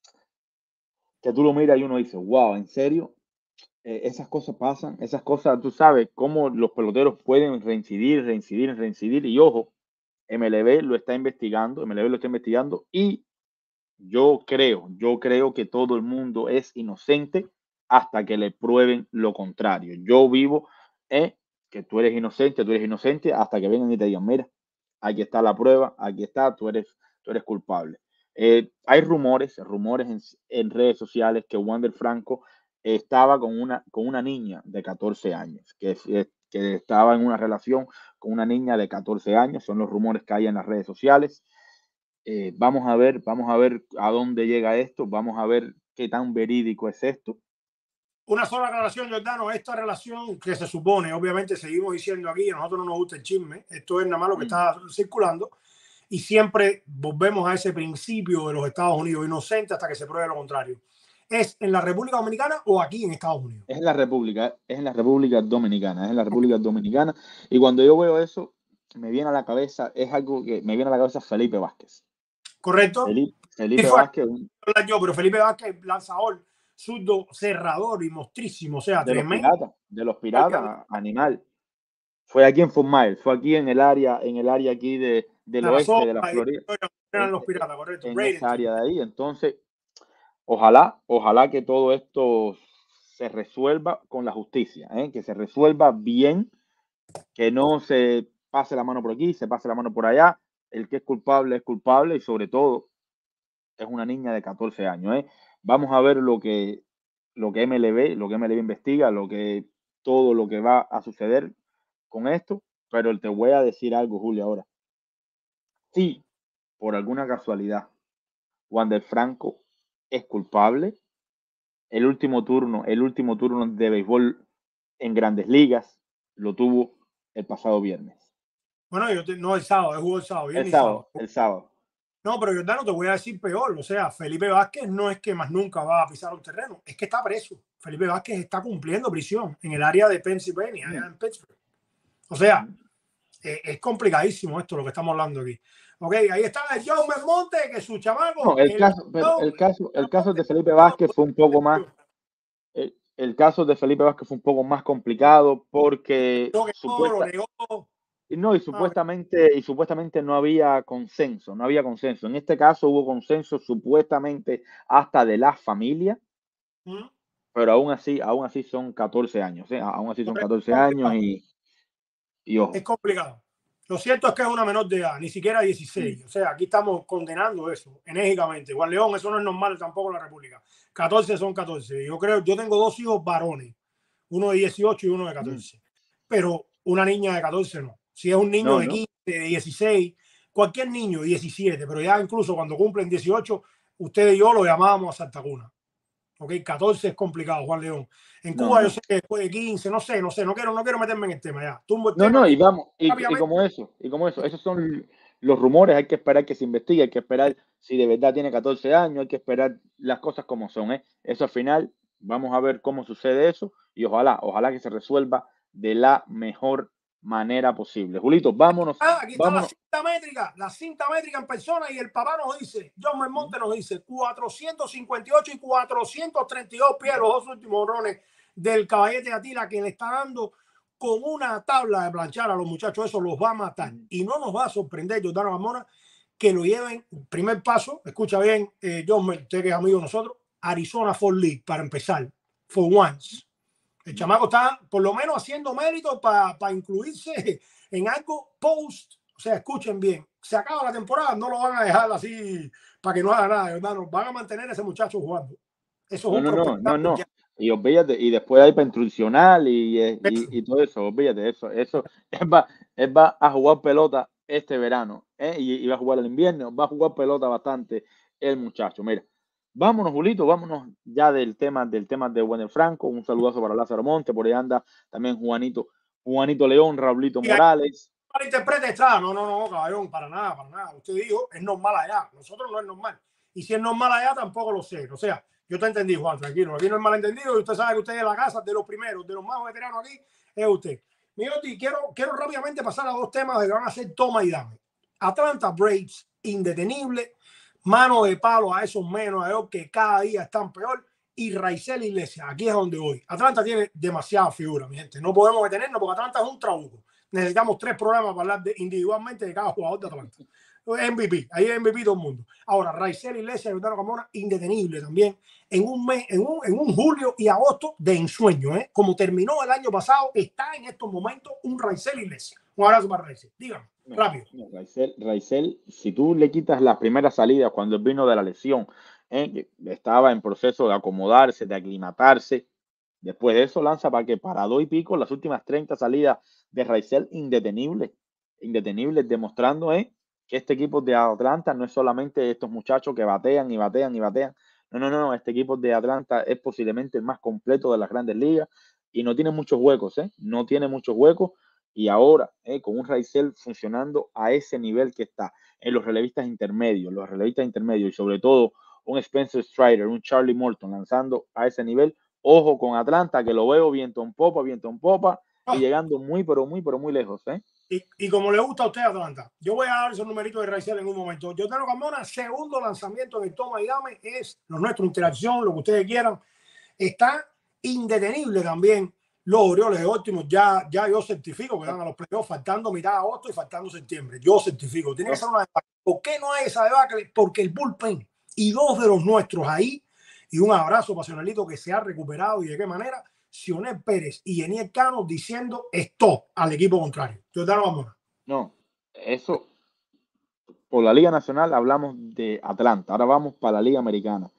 que tú lo miras y uno dice, wow, ¿en serio? Eh, esas cosas pasan, esas cosas, tú sabes cómo los peloteros pueden reincidir, reincidir, reincidir. Y ojo, M L B lo está investigando, M L B lo está investigando y yo creo, yo creo que todo el mundo es inocente hasta que le prueben lo contrario. Yo vivo en que tú eres inocente, tú eres inocente hasta que vengan y te digan, mira, aquí está la prueba, aquí está, tú eres, tú eres culpable. Eh, hay rumores, rumores en, en redes sociales que Wander Franco estaba con una, con una niña de catorce años, que, que estaba en una relación con una niña de catorce años, son los rumores que hay en las redes sociales. Eh, vamos a ver, vamos a ver a dónde llega esto, vamos a ver qué tan verídico es esto. Una sola aclaración, Jordano, esta relación que se supone, obviamente seguimos diciendo aquí, a nosotros no nos gusta el chisme, esto es nada más lo que está circulando y siempre volvemos a ese principio de los Estados Unidos, inocente hasta que se pruebe lo contrario. ¿Es en la República Dominicana o aquí en Estados Unidos? Es en la República, es en la República Dominicana, es en la República Dominicana. Y cuando yo veo eso, me viene a la cabeza, es algo que me viene a la cabeza Felipe Vázquez. ¿Correcto? Felipe, Felipe Vázquez. Un, yo, pero Felipe Vázquez, lanzador, zurdo, cerrador y mostrísimo, o sea, de tremendo. los piratas, de los piratas, animal. Fue aquí en Fort Myers, fue aquí en el área, en el área aquí de, del oeste de la Florida. Eran los piratas, correcto. En esa área de ahí. Entonces, ojalá, ojalá que todo esto se resuelva con la justicia, ¿eh? Que se resuelva bien, que no se pase la mano por aquí, se pase la mano por allá. El que es culpable es culpable y sobre todo es una niña de catorce años, ¿eh? Vamos a ver lo que, lo que M L B, lo que M L B investiga, lo que, todo lo que va a suceder con esto, pero te voy a decir algo, Julio, ahora. Si por alguna casualidad Wander Franco es culpable, el último turno, el último turno de béisbol en Grandes Ligas lo tuvo el pasado viernes. Bueno, yo te, no el sábado, el jugó el sábado, el sábado, sábado, el sábado. No, pero Jordano, te voy a decir peor. O sea, Felipe Vázquez no es que más nunca va a pisar un terreno, es que está preso. Felipe Vázquez está cumpliendo prisión en el área de Pennsylvania, allá en Pittsburgh. O sea, eh, es complicadísimo esto lo que estamos hablando aquí. Ok, ahí está el Jaume Monte, que su chamaco. No, el, el, caso, pero el caso, el caso de Felipe Vázquez fue un poco más. El, el caso de Felipe Vázquez fue un poco más complicado porque no, supuesta, lo negó. no, y supuestamente, y supuestamente no había consenso, no había consenso. En este caso hubo consenso supuestamente hasta de la familia, ¿Mm? Pero aún así, aún así son catorce años, ¿eh? Aún así son catorce años y, y ojo. Es complicado. Lo cierto es que es una menor de edad, ni siquiera dieciséis. Sí. O sea, aquí estamos condenando eso enérgicamente. Juan León, eso no es normal tampoco en la República. catorce son catorce. Yo creo, yo tengo dos hijos varones, uno de dieciocho y uno de catorce. Mm. Pero una niña de catorce no. Si es un niño no, de quince, no. de dieciséis, cualquier niño diecisiete, pero ya incluso cuando cumplen dieciocho, usted y yo lo llamábamos a Santa Cuna. Ok, catorce es complicado, Juan León. En Cuba no, no. yo sé que después de quince, no sé, no sé, no quiero, no quiero meterme en el tema ya. Tumbo el no, tema no, y vamos, y, y como eso, y como eso, esos son los rumores, hay que esperar que se investigue, hay que esperar si de verdad tiene catorce años, hay que esperar las cosas como son, ¿eh? Eso al final, vamos a ver cómo sucede eso y ojalá, ojalá que se resuelva de la mejor manera posible. Julito, vámonos. Ah, aquí está vámonos. la cinta métrica, la cinta métrica en persona y el papá nos dice, Jaume Monte nos dice, cuatrocientos cincuenta y ocho y cuatrocientos treinta y dos pies, los dos últimos honrones del Caballete Atila, que le está dando con una tabla de planchar a los muchachos, eso los va a matar. Y no nos va a sorprender, Jordano Gamona, que lo lleven, primer paso, escucha bien, eh, Jaume, usted que es amigo de nosotros, Arizona Fall League, para empezar, for once. El chamaco está por lo menos haciendo mérito para pa incluirse en algo post. O sea, escuchen bien, se acaba la temporada, no lo van a dejar así para que no haga nada, hermano. Van a mantener a ese muchacho jugando. Eso es no, un no, no, no, no. Y olvídate, y después hay para instruccional y, y, y todo eso, olvídate, eso, eso, él va, él va a jugar pelota este verano, ¿eh? y, y va a jugar el invierno, va a jugar pelota bastante el muchacho. Mira, Vámonos, Julito, vámonos ya del tema, del tema de Wendell Franco. Un saludazo para Lázaro Monte, por ahí anda también Juanito, Juanito León, Raulito Morales. Interprete está, no, no, no, caballón, para nada, para nada. Usted dijo, es normal allá, nosotros no es normal. Y si es normal allá, tampoco lo sé. O sea, yo te entendí, Juan, tranquilo. Aquí no es malentendido y usted sabe que usted es la casa de los primeros, de los más veteranos aquí, es usted. Miyoti, quiero, quiero rápidamente pasar a dos temas que van a ser toma y dame. Atlanta Braves, indetenible, mano de palo a esos menos, a ellos que cada día están peor. Y Raisel Iglesias, aquí es donde voy. Atlanta tiene demasiada figura, mi gente. No podemos detenernos porque Atlanta es un trabuco. Necesitamos tres programas para hablar de, individualmente de cada jugador de Atlanta. M V P, ahí es M V P todo el mundo. Ahora, Raisel Iglesias y Jordano Camona, indetenible también. En un mes, en un, en un julio y agosto de ensueño, ¿eh? Como terminó el año pasado, está en estos momentos un Raisel Iglesias. Un abrazo para Raisel. Dígame, no, rápido. No, Raisel, Raisel, si tú le quitas las primeras salidas cuando él vino de la lesión, ¿eh? Estaba en proceso de acomodarse, de aclimatarse. Después de eso lanza para que para dos y pico las últimas treinta salidas de Raisel indetenible, indetenible, demostrando ¿eh? que este equipo de Atlanta no es solamente estos muchachos que batean y batean y batean. No, no, no, este equipo de Atlanta es posiblemente el más completo de las grandes ligas y no tiene muchos huecos, ¿eh? No tiene muchos huecos y ahora ¿eh? con un Raisel funcionando a ese nivel que está en los relevistas intermedios, los relevistas intermedios y sobre todo un Spencer Strider, un Charlie Morton lanzando a ese nivel. Ojo con Atlanta, que lo veo viento en popa, viento en popa Oh. y llegando muy, pero muy, pero muy lejos. ¿eh? Y, y como le gusta a usted, Atlanta, yo voy a dar esos numeritos de Raisel en un momento. Jordano Camona, segundo lanzamiento en el toma y dame, es lo nuestro, interacción, lo que ustedes quieran. Está indetenible también los Orioles de Baltimore. Ya, ya yo certifico que van a los playoffs faltando mitad de agosto y faltando septiembre. Yo certifico. Tiene que ser una debacle. ¿Por qué no hay esa debacle? Porque el bullpen y dos de los nuestros ahí, y un abrazo pasionalito que se ha recuperado y de qué manera, Cionel Pérez y Yeniel Cano diciendo stop al equipo contrario. Jordano Camona. No, eso por la Liga Nacional hablamos de Atlanta. Ahora vamos para la Liga Americana.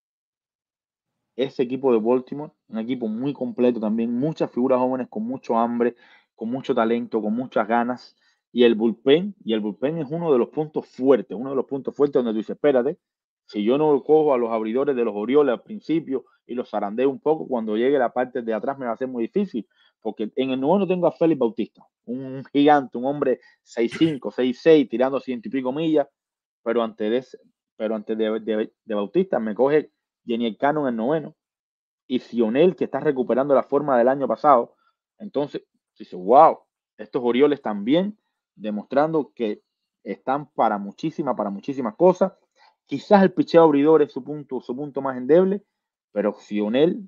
Ese equipo de Baltimore, un equipo muy completo también, muchas figuras jóvenes con mucho hambre, con mucho talento, con muchas ganas. Y el bullpen, y el bullpen es uno de los puntos fuertes, uno de los puntos fuertes donde tú dices, espérate, si yo no cojo a los abridores de los Orioles al principio y los zarandeo un poco, cuando llegue la parte de atrás me va a ser muy difícil, porque en el noveno tengo a Félix Bautista, un gigante, un hombre seis cinco, seis seis, tirando ciento y pico millas, pero antes de, ese, pero antes de, de, de Bautista me coge Yeniel Cano en el noveno y Cionel, que está recuperando la forma del año pasado. Entonces, dice, wow, estos Orioles también demostrando que están para muchísimas, para muchísimas cosas. Quizás el picheo abridor es su punto, su punto más endeble, pero Cionel,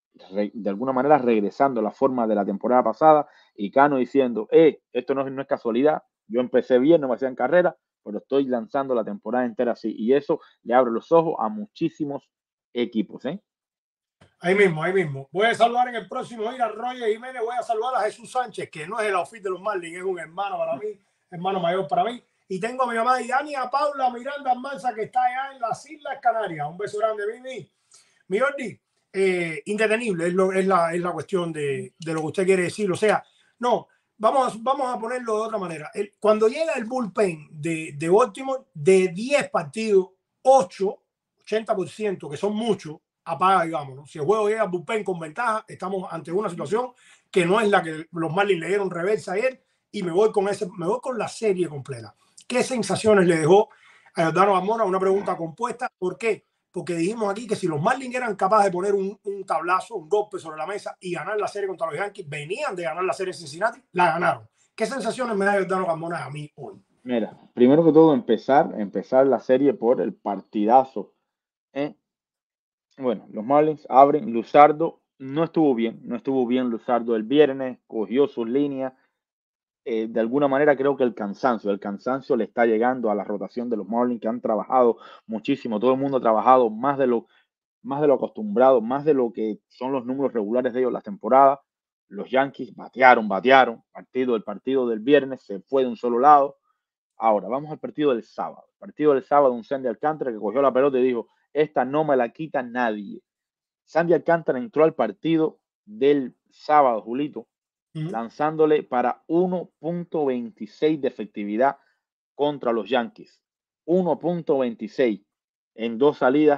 de alguna manera, regresando a la forma de la temporada pasada, y Cano diciendo, eh, esto no, no es casualidad, yo empecé bien, no me hacían carrera, pero estoy lanzando la temporada entera así, y eso le abre los ojos a muchísimos equipos, ¿eh? Ahí mismo, ahí mismo. Voy a saludar en el próximo ir a Roger Jiménez. Voy a saludar a Jesús Sánchez, que no es el outfit de los Marlins, es un hermano para mí, hermano mayor para mí. Y tengo a mi mamá y a Paula Miranda Almanza, que está allá en las Islas Canarias. Un beso grande, Mimi. Mi Jordi, eh, indetenible es, lo, es, la, es la cuestión de, de lo que usted quiere decir. O sea, no, vamos a, vamos a ponerlo de otra manera. El, cuando llega el bullpen de, de Baltimore, de diez partidos, ocho, ochenta por ciento, que son muchos, apaga y vámonos. Si el juego llega al bullpen con ventaja, estamos ante una situación que no es la que los Marlins le dieron reversa ayer y me voy con ese, me voy con la serie completa. ¿Qué sensaciones le dejó a Jordano Camona? Una pregunta compuesta. ¿Por qué? Porque dijimos aquí que si los Marlins eran capaces de poner un, un tablazo, un golpe sobre la mesa y ganar la serie contra los Yankees, venían de ganar la serie en Cincinnati, la ganaron. ¿Qué sensaciones me da Jordano Camona a mí hoy? Mira, primero que todo empezar, empezar la serie por el partidazo. ¿eh? Bueno, los Marlins abren, Luzardo no estuvo bien, no estuvo bien Luzardo el viernes, cogió sus líneas. Eh, de alguna manera creo que el cansancio, el cansancio le está llegando a la rotación de los Marlins, que han trabajado muchísimo, todo el mundo ha trabajado más de lo, más de lo acostumbrado, más de lo que son los números regulares de ellos las temporadas. Los Yankees batearon, batearon, partido, el partido del viernes se fue de un solo lado. Ahora, vamos al partido del sábado. El partido del sábado, un Sandy Alcántara que cogió la pelota y dijo, esta no me la quita nadie. Sandy Alcántara entró al partido del sábado, Julito, uh-huh. lanzándole para uno punto veintiséis de efectividad contra los Yankees. uno punto veintiséis en dos salidas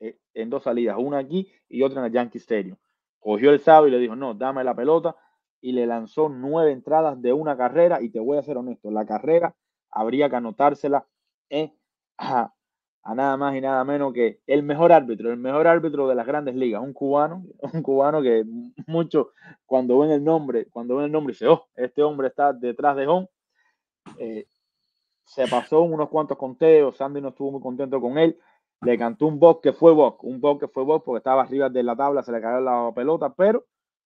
eh, en dos salidas, una aquí y otra en el Yankee Stadium. Cogió el sábado y le dijo, no, dame la pelota, y le lanzó nueve entradas de una carrera, y te voy a ser honesto, la carrera habría que anotársela eh, a, a nada más y nada menos que el mejor árbitro, el mejor árbitro de las grandes ligas, un cubano, un cubano que muchos cuando ven el nombre, cuando ven el nombre dicen, oh, este hombre está detrás de home. Eh, se pasó unos cuantos conteos, Sandy no estuvo muy contento con él, le cantó un box que fue box, un box que fue box porque estaba arriba de la tabla, se le cayó la pelota, pero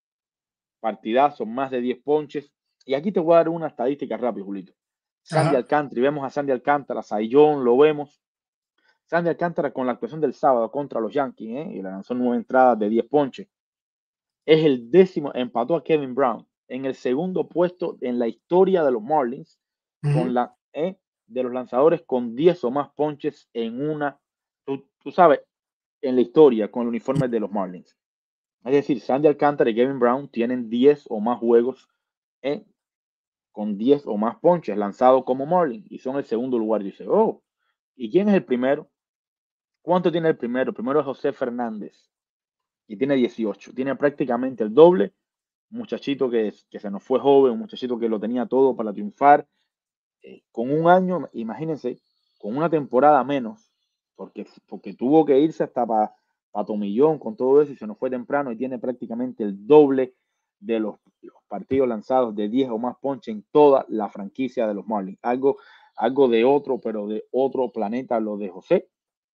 partidazo, más de diez ponches. Y aquí te voy a dar una estadística rápida, Julito. Sandy Ajá. Alcántara, y vemos a Sandy Alcántara, Cy Young, lo vemos. Sandy Alcántara con la actuación del sábado contra los Yankees, ¿eh? Y le lanzó nueve entradas de diez ponches. Es el décimo, empató a Kevin Brown en el segundo puesto en la historia de los Marlins, Uh-huh. con la ¿eh? de los lanzadores con diez o más ponches en una, tú, tú sabes, en la historia con el uniforme de los Marlins. Es decir, Sandy Alcántara y Kevin Brown tienen diez o más juegos ¿eh? con diez o más ponches lanzados como Marlins y son el segundo lugar. Y dice, oh, ¿y quién es el primero? ¿Cuánto tiene el primero? El primero es José Fernández y tiene dieciocho. Tiene prácticamente el doble. Un muchachito que, que se nos fue joven, un muchachito que lo tenía todo para triunfar. Eh, con un año, imagínense, con una temporada menos, porque, porque tuvo que irse hasta para pa Tomillón con todo eso y se nos fue temprano y tiene prácticamente el doble de los, los partidos lanzados de diez o más ponches en toda la franquicia de los Marlins. Algo, algo de otro, pero de otro planeta, lo de José.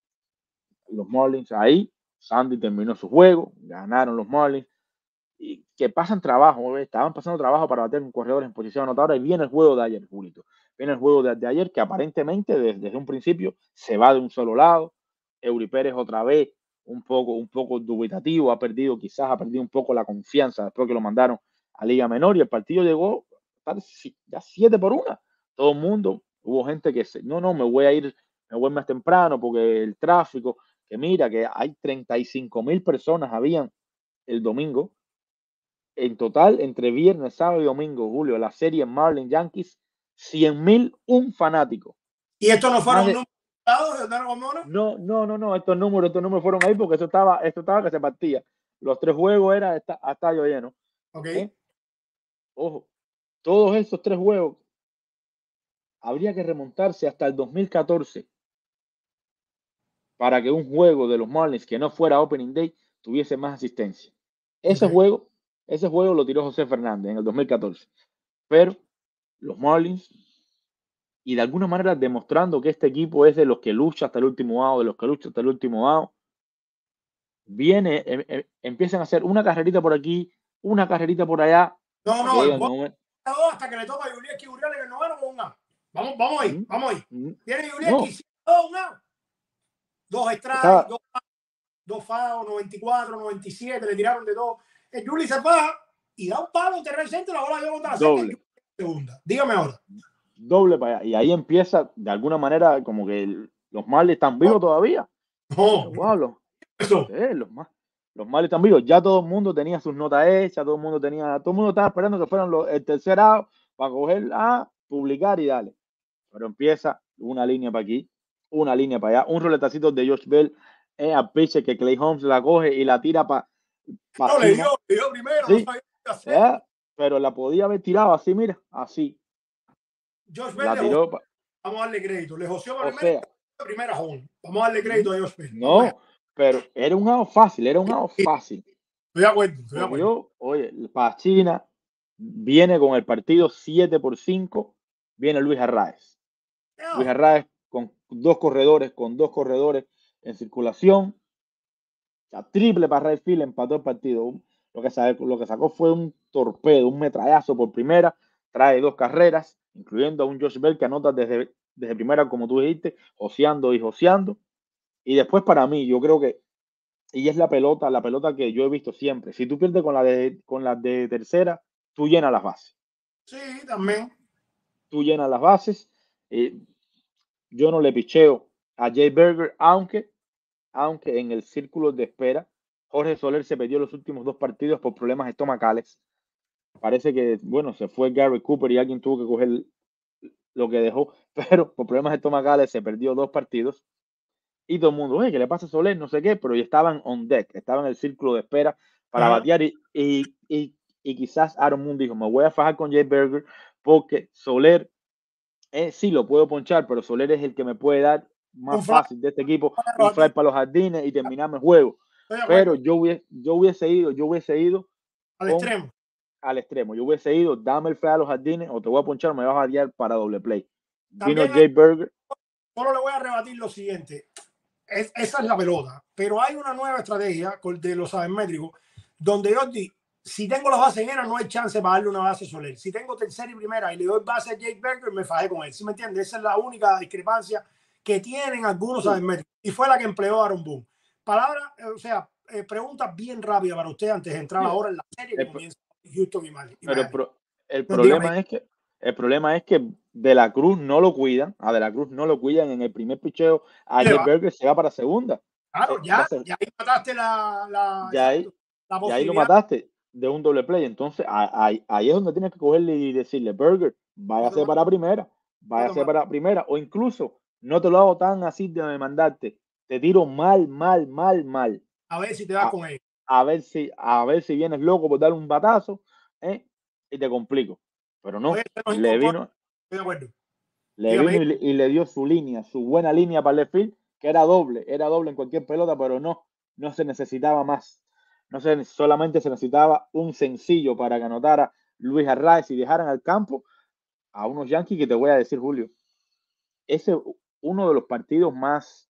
Los Marlins ahí, Sandy terminó su juego, ganaron los Marlins. Y que pasan trabajo, estaban pasando trabajo para bater un corredor en posición anotadora y viene el juego de ayer, Julito. Viene el juego de, de ayer que aparentemente desde, desde un principio se va de un solo lado. Eury Pérez otra vez un poco, un poco dubitativo, ha perdido, quizás ha perdido un poco la confianza después que lo mandaron a Liga Menor y el partido llegó ya siete por una. Todo el mundo, hubo gente que se, no, no, me voy a ir, me voy más temprano porque el tráfico, que mira que hay treinta y cinco mil personas habían el domingo. En total, entre viernes, sábado y domingo, Julio, la serie Marlins Yankees, cien mil un fanático. ¿Y esto no fueron de... números de Hernán No, no, no, no, estos números, estos números fueron ahí porque eso estaba, esto estaba que se partía. Los tres juegos era a estadio lleno. Ok. ¿Eh? Ojo, todos esos tres juegos habría que remontarse hasta el dos mil catorce para que un juego de los Marlins que no fuera Opening Day tuviese más asistencia. Ese Okay. juego, ese juego lo tiró José Fernández en el dos mil catorce. Pero los Marlins, y de alguna manera demostrando que este equipo es de los que lucha hasta el último out, de los que lucha hasta el último out, viene, em, em, empiezan a hacer una carrerita por aquí, una carrerita por allá. No, no, el juego hasta que le toca a Yulieski Uriel en el noveno con un out. Vamos, vamos ahí, ¿Mm? vamos ahí. ¿Mm? Tiene Yulieski no. un out. Dos strikes, Estaba... dos, dos fouls, noventa y cuatro, noventa y siete, le tiraron de dos. El Juli se baja y da un palo en tercer centro y la bola llega contra la doble. segunda. Dígame ahora. Doble para allá. Y ahí empieza, de alguna manera, como que el, los Marlins están vivos oh. todavía. No. Wow, los, eh, los, los Marlins están vivos. Ya todo el mundo tenía sus notas hechas, todo el mundo tenía, todo el mundo estaba esperando que fueran los, el tercer out para coger, ah, publicar y darle. Pero empieza una línea para aquí, una línea para allá, un roletacito de Josh Bell eh, a pitcher que Clay Holmes la coge y la tira para pa no, le dio, le dio primero, sí, no sabía qué hacer. Eh, pero la podía haber tirado así, mira, así. Josh Bell la tiró pa... vamos a darle crédito, le joseó o sea, primera home. Vamos a darle crédito a Josh Bell. No, pero era un out fácil, era un out fácil. Estoy de acuerdo, estoy de acuerdo. Yo, oye, para China viene con el partido siete por cinco, viene Luis Arraez. No. Luis Arraez con dos corredores, con dos corredores en circulación. La triple para right field, empató el partido. Lo que, sacó, lo que sacó fue un torpedo, un metrallazo por primera. Trae dos carreras, incluyendo a un Josh Bell que anota desde, desde primera, como tú dijiste, joseando y joseando. Y después para mí, yo creo que, y es la pelota, la pelota que yo he visto siempre. Si tú pierdes con la de, con la de tercera, tú llenas las bases. Sí, también. Tú llenas las bases. Eh, yo no le picheo a Jay Berger, aunque, aunque en el círculo de espera, Jorge Soler se perdió los últimos dos partidos por problemas estomacales. Parece que, bueno, se fue Gary Cooper y alguien tuvo que coger lo que dejó, pero por problemas estomacales se perdió dos partidos. y todo el mundo, oye, ¿qué le pasa a Soler? No sé qué, pero ya estaban on deck, estaban en el círculo de espera para Ajá. batear y, y, y, y quizás Aaron Boone dijo, me voy a fajar con Jay Berger porque Soler eh, sí lo puedo ponchar, pero Soler es el que me puede dar Un más fly fácil de este equipo, para un los fly jardines. para los jardines y terminarme el juego. Estoy de Pero acuerdo. yo hubiese, yo hubiese ido, yo hubiese ido Al con extremo. al extremo. Yo hubiese ido, dame el fly a los jardines o te voy a ponchar, me vas a batear para doble play. Vino También hay- Jay Berger. solo le voy a rebatir lo siguiente. Es, esa es la pelota. Pero hay una nueva estrategia con- de los sabermétricos donde Jordi, si tengo las bases llenas, no hay chance para darle una base a Soler. Si tengo tercera y primera y le doy base a Jake Berger, me fajé con él. ¿Sí me entiendes? Esa es la única discrepancia que tienen algunos Sí. sabermétricos. Y fue la que empleó Aaron Boone. Palabra, eh, o sea, eh, pregunta bien rápida para usted antes de entrar Mira, ahora en la serie que el, comienza Houston y Miami. y pero el, Miami. pro- el Entonces, dígame. problema es que el problema es que De la Cruz no lo cuidan, a De la Cruz no lo cuidan en el primer picheo, a Le Jay va. Berger se va para segunda. Claro, Eh, va ya, a ser, ya ahí mataste la, la, ya ahí, exacto, la ya ahí lo posibilidad. mataste de un doble play. Entonces a- ahí, ahí es donde tienes que cogerle y decirle, Berger, Yo te váyase mato, para primera, yo te váyase mato. para primera, o incluso no te lo hago tan así de mandarte, te tiro mal, mal, mal, mal. A ver si te vas A, con él. a ver si, a ver si vienes loco por dar un batazo, ¿eh? Y te complico. Pero Oye, no, se nos le incorpora. vino, Estoy de acuerdo. le Dígame. vino y le, y le dio su línea, su buena línea para el left field, que era doble, era doble en cualquier pelota, pero no, no se necesitaba más. No se, solamente se necesitaba un sencillo para que anotara Luis Arraez y dejaran al campo a unos Yankees que te voy a decir, Julio, ese uno de los partidos más,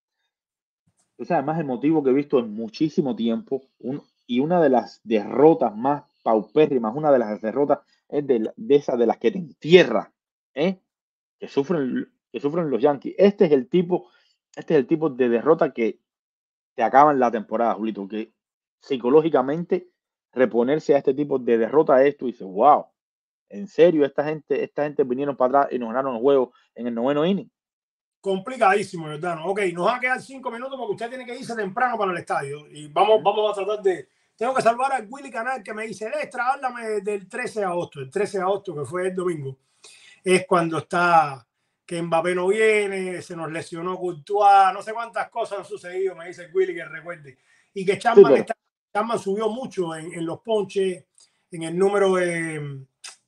o sea, más emotivo que he visto en muchísimo tiempo, un, y una de las derrotas más paupérrimas, una de las derrotas es de, de esas de las que te entierra, ¿eh? que sufren, que sufren los Yankees. Este es el tipo, este es el tipo de derrota que te acaban la temporada, Julito, que psicológicamente reponerse a este tipo de derrota es esto y dices, wow, en serio, esta gente, esta gente vinieron para atrás y nos ganaron el juego en el noveno inning. Complicadísimo, Jordano. Ok, nos va a quedar cinco minutos porque usted tiene que irse temprano para el estadio. Y vamos, ¿Mm? vamos a tratar de. Tengo que salvar a Willy Canal que me dice: el extra, háblame del trece de agosto. El trece de agosto, que fue el domingo, es cuando está que Mbappé no viene, se nos lesionó Courtois, no sé cuántas cosas han sucedido, me dice Willy que recuerde. Y que Sí, Chapman, pero está, Chapman subió mucho en, en los ponches, en el número de.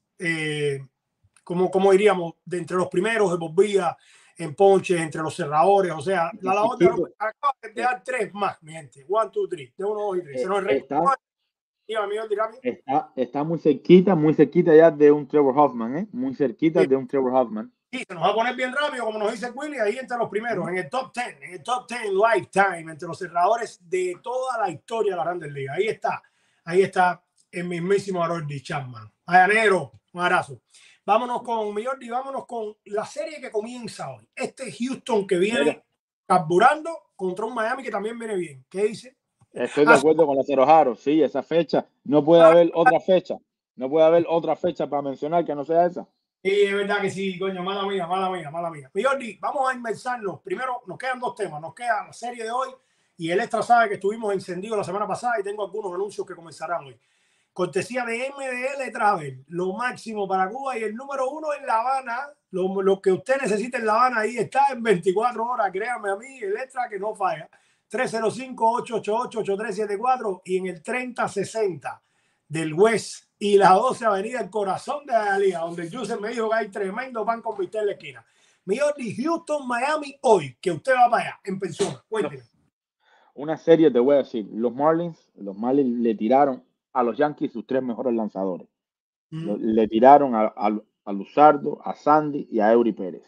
Eh, como, como diríamos, de entre los primeros de Bobía en ponches, entre los cerradores, o sea, la labor de Chiquito, acaba de eh, dar tres más, mi gente. One, two, three, de uno, dos y tres. Se eh, nos está, iba mi rápido. está, está muy cerquita, muy cerquita ya de un Trevor Hoffman, ¿eh? Muy cerquita Sí, de un Trevor Hoffman. sí, se nos va a poner bien rápido, como nos dice Willy, ahí entre los primeros, ¿Mm? en el top ten, en el top ten lifetime, entre los cerradores de toda la historia de la Grandes Ligas. Ahí está, ahí está el mismísimo Harold Chapman. Vaya negro, un abrazo. Vámonos con mi Jordi, vámonos con la serie que comienza hoy. Este Houston que Mira, viene carburando contra un Miami que también viene bien. ¿Qué dice? estoy de Ah, acuerdo con los Cerojaro, sí, esa fecha, no puede haber otra fecha, no puede haber otra fecha para mencionar que no sea esa. sí, es verdad que sí, coño, mala mía, mala mía, mala mía. Mi Jordi, vamos a inmersarnos. Primero, nos quedan dos temas. Nos queda la serie de hoy y el extra sabe que estuvimos encendidos la semana pasada y tengo algunos anuncios que comenzarán hoy. Cortesía de M D L Travel, lo máximo para Cuba y el número uno en La Habana. Lo, lo que usted necesita en La Habana, ahí está en veinticuatro horas. Créame a mí, el extra que no falla. tres cero cinco, ocho ocho ocho, ocho tres siete cuatro y en el treinta sesenta del West y la doce Avenida, el corazón de la liga, donde el Juicer me dijo que hay tremendo pan con bistec en la esquina. Mi Jordi, Houston, Miami, hoy, que usted va para allá, en persona. Cuénteme. Una serie, te voy a decir, los Marlins, los Marlins le tiraron a los Yankees sus tres mejores lanzadores. Mm. Le tiraron a, a, a Luzardo, a Sandy y a Eury Pérez.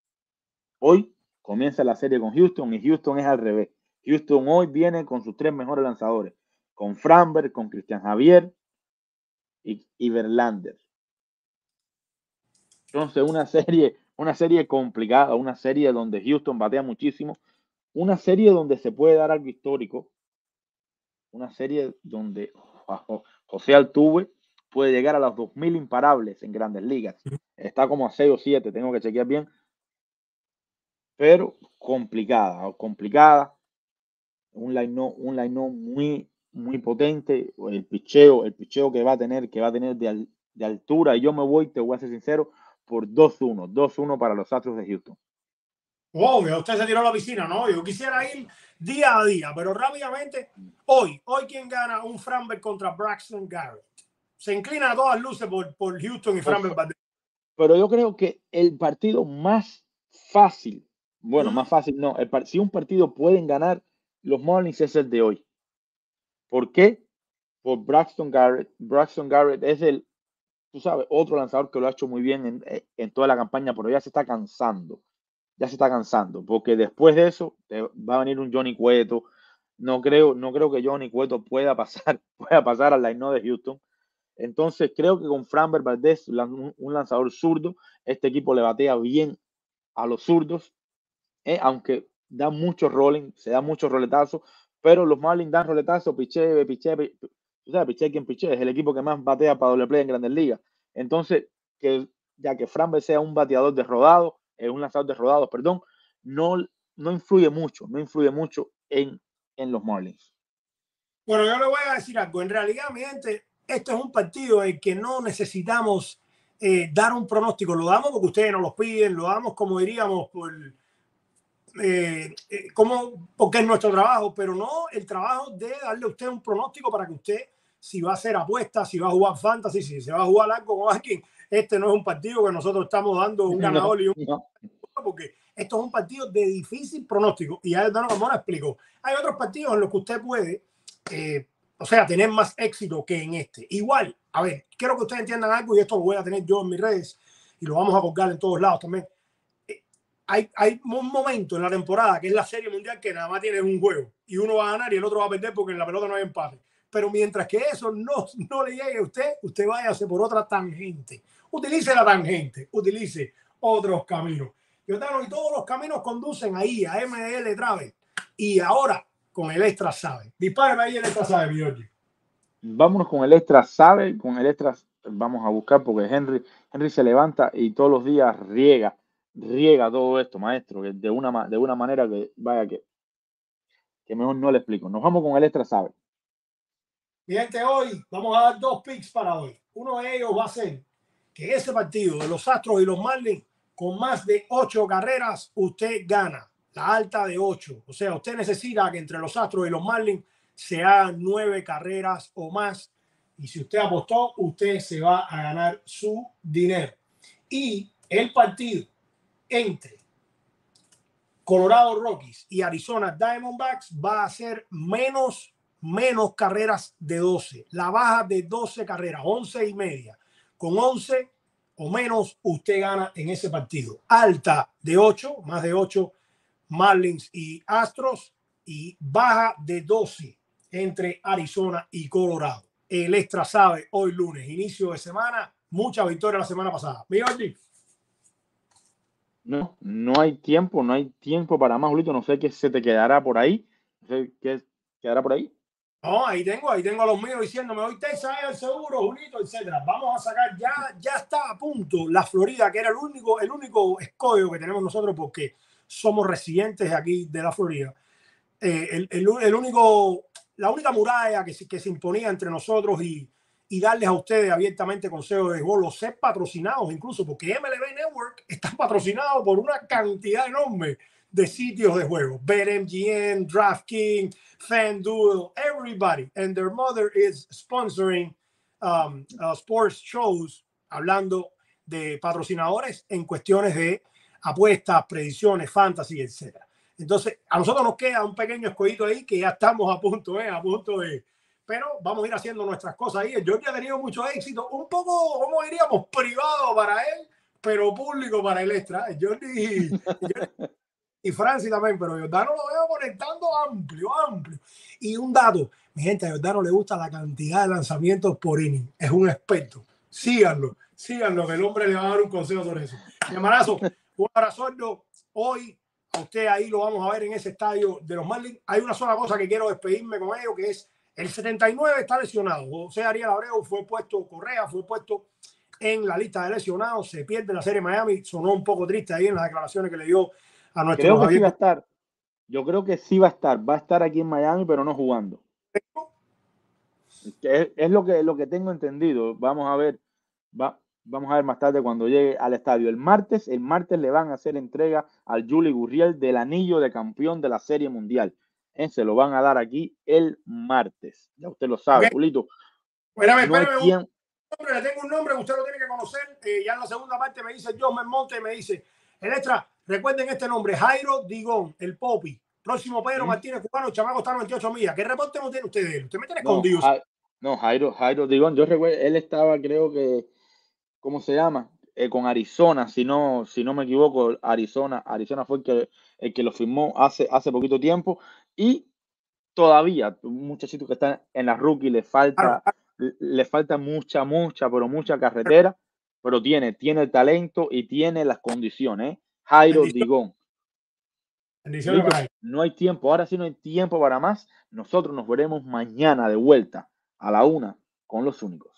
Hoy comienza la serie con Houston y Houston es al revés. Houston hoy viene con sus tres mejores lanzadores, con Framberg, con Cristian Javier y, y Verlander. Entonces una serie, una serie complicada, una serie donde Houston batea muchísimo, una serie donde se puede dar algo histórico, una serie donde José Altuve puede llegar a los dos mil imparables en Grandes Ligas. Está como a seis o siete, tengo que chequear bien, pero complicada, complicada. Un line un line muy, muy potente. El picheo, el picheo que va a tener, que va a tener de, al, de altura. Y yo me voy, te voy a ser sincero, por dos uno. dos uno para los Astros de Houston. Oh, ya usted se tiró a la piscina, ¿no? Yo quisiera ir día a día, pero rápidamente, hoy, hoy ¿quién gana un Framber contra Braxton Garrett? Se inclina a todas luces por, por Houston y Framber. Pero yo creo que el partido más fácil, bueno, Uh-huh. más fácil no, el, si un partido pueden ganar los Marlins es el de hoy. ¿Por qué? Por Braxton Garrett. Braxton Garrett es el, tú sabes, otro lanzador que lo ha hecho muy bien en, en toda la campaña, pero ya se está cansando. Ya se está cansando, porque después de eso te va a venir un Johnny Cueto. No creo, no creo que Johnny Cueto pueda pasar, pueda pasar al line de Houston. Entonces creo que con Framber Valdez, un lanzador zurdo, este equipo le batea bien a los zurdos, eh, aunque da mucho rolling, se da muchos roletazos, pero los Marlins dan roletazos, piché, piché, piché, tú sabes, piché quien piché, es el equipo que más batea para doble play en Grandes Ligas. Entonces, que ya que Framber sea un bateador de rodado, es un lanzador de rodados, perdón, no, no influye mucho, no influye mucho en, en los Marlins. Bueno, yo le voy a decir algo. En realidad, mi gente, esto es un partido en el que no necesitamos eh, dar un pronóstico. Lo damos porque ustedes nos lo piden, lo damos como diríamos por, eh, eh, como, porque es nuestro trabajo, pero no el trabajo de darle a usted un pronóstico para que usted, si va a hacer apuestas, si va a jugar fantasy, si se va a jugar algo con alguien, este no es un partido que nosotros estamos dando un ganador No, y un... no. Porque esto es un partido de difícil pronóstico. Y ya Dano Gamona explicó. Hay otros partidos en los que usted puede, eh, o sea, tener más éxito que en este. Igual, a ver, quiero que ustedes entiendan algo y esto lo voy a tener yo en mis redes y lo vamos a colgar en todos lados también. Eh, hay, hay un momento en la temporada que es la Serie Mundial que nada más tiene un juego y uno va a ganar y el otro va a perder porque en la pelota no hay empate. Pero mientras que eso no, no le llegue a usted, usted váyase por otra tangente. Utilice la tangente, utilice otros caminos. Y todos los caminos conducen ahí a M D L Travel. Y ahora con el Extra Sabe. Dispárame ahí el Extra Sabe, Giorgi. Vámonos con el Extra Sabe, con el Extra vamos a buscar porque Henry, Henry se levanta y todos los días riega, riega todo esto, maestro, de una, de una manera que vaya que, que mejor no le explico. Nos vamos con el Extra Sabe. Bien, que hoy vamos a dar dos picks para hoy. Uno de ellos va a ser que ese partido de los Astros y los Marlins con más de ocho carreras, usted gana la alta de ocho. O sea, usted necesita que entre los Astros y los Marlins se hagan nueve carreras o más. Y si usted apostó, usted se va a ganar su dinero. Y el partido entre Colorado Rockies y Arizona Diamondbacks va a ser menos, menos carreras de doce. La baja de doce carreras, once y media. Con once o menos, usted gana en ese partido. Alta de ocho, más de ocho, Marlins y Astros. Y baja de doce entre Arizona y Colorado. El Extra Sabe hoy lunes, inicio de semana. Mucha victoria la semana pasada. Mira, No, no hay tiempo, no hay tiempo para más, Julito. No sé qué se te quedará por ahí. No sé qué quedará por ahí. No, ahí tengo, ahí tengo a los míos diciéndome, hoy Texas es el seguro, Julito, etcétera. Vamos a sacar, ya, ya está a punto la Florida, que era el único, el único escollo que tenemos nosotros porque somos residentes aquí de la Florida. Eh, el, el, el único, la única muralla que se, que se imponía entre nosotros y, y darles a ustedes abiertamente consejos de gol, los ser patrocinados incluso, porque M L B Network está patrocinado por una cantidad enorme de sitios de juego. BetMGM, DraftKings, FanDuel, everybody. And their mother is sponsoring um, uh, sports shows, hablando de patrocinadores en cuestiones de apuestas, predicciones, fantasy, etcétera. Entonces, a nosotros nos queda un pequeño escollito ahí que ya estamos a punto, ¿eh? A punto de... Pero vamos a ir haciendo nuestras cosas ahí. El Jordi ha tenido mucho éxito, un poco, como diríamos, privado para él, pero público para el Extra. El Jordi, el Jordi y Francis también, pero Giordano lo veo conectando amplio, amplio. Y un dato, mi gente, a Giordano le gusta la cantidad de lanzamientos por inning. Es un experto. Síganlo, síganlo, que el hombre le va a dar un consejo sobre eso. Mi hermanazo, un abrazo. Hoy a usted ahí lo vamos a ver en ese estadio de los Marlins. Hay una sola cosa que quiero despedirme con ellos, que es el setenta y nueve está lesionado. José Ariel Abreu fue puesto, Correa fue puesto en la lista de lesionados. Se pierde la serie Miami. Sonó un poco triste ahí en las declaraciones que le dio a nuestro Creo que Javier. Sí va a estar. Yo creo que sí va a estar. Va a estar aquí en Miami, pero no jugando. Es, es lo que, lo que tengo entendido. Vamos a ver. Va, Vamos a ver más tarde cuando llegue al estadio. El martes, el martes le van a hacer entrega al Juli Gurriel del anillo de campeón de la Serie Mundial. ¿Eh? Se lo van a dar aquí el martes. Ya usted lo sabe, Okay. Julito. Espérame, No hay espérame, quien... un nombre, le tengo un nombre que usted lo tiene que conocer. Eh, ya en la segunda parte me dice John Monte, me dice, el extra, recuerden este nombre, Jairo Digón, el Popi. Próximo Pedro ¿Mm? Martínez Cubano, el chamaco está a noventa y ocho millas. ¿Qué reporte no tiene usted de él? Usted me tiene No, escondido. Ja- no, Jairo, Jairo Digón, yo recuerdo, él estaba, creo que, ¿cómo se llama? Eh, con Arizona, si no, si no me equivoco, Arizona, Arizona fue el que, el que lo firmó hace, hace poquito tiempo y todavía un muchachito que está en la rookie le Claro, falta, le falta mucha, mucha, pero mucha carretera, pero tiene, tiene el talento y tiene las condiciones, ¿eh? Jairo bendiciones, Digón. bendiciones para Julito, él. no hay tiempo, ahora sí no hay tiempo para más. Nosotros nos veremos mañana de vuelta a la una con los únicos.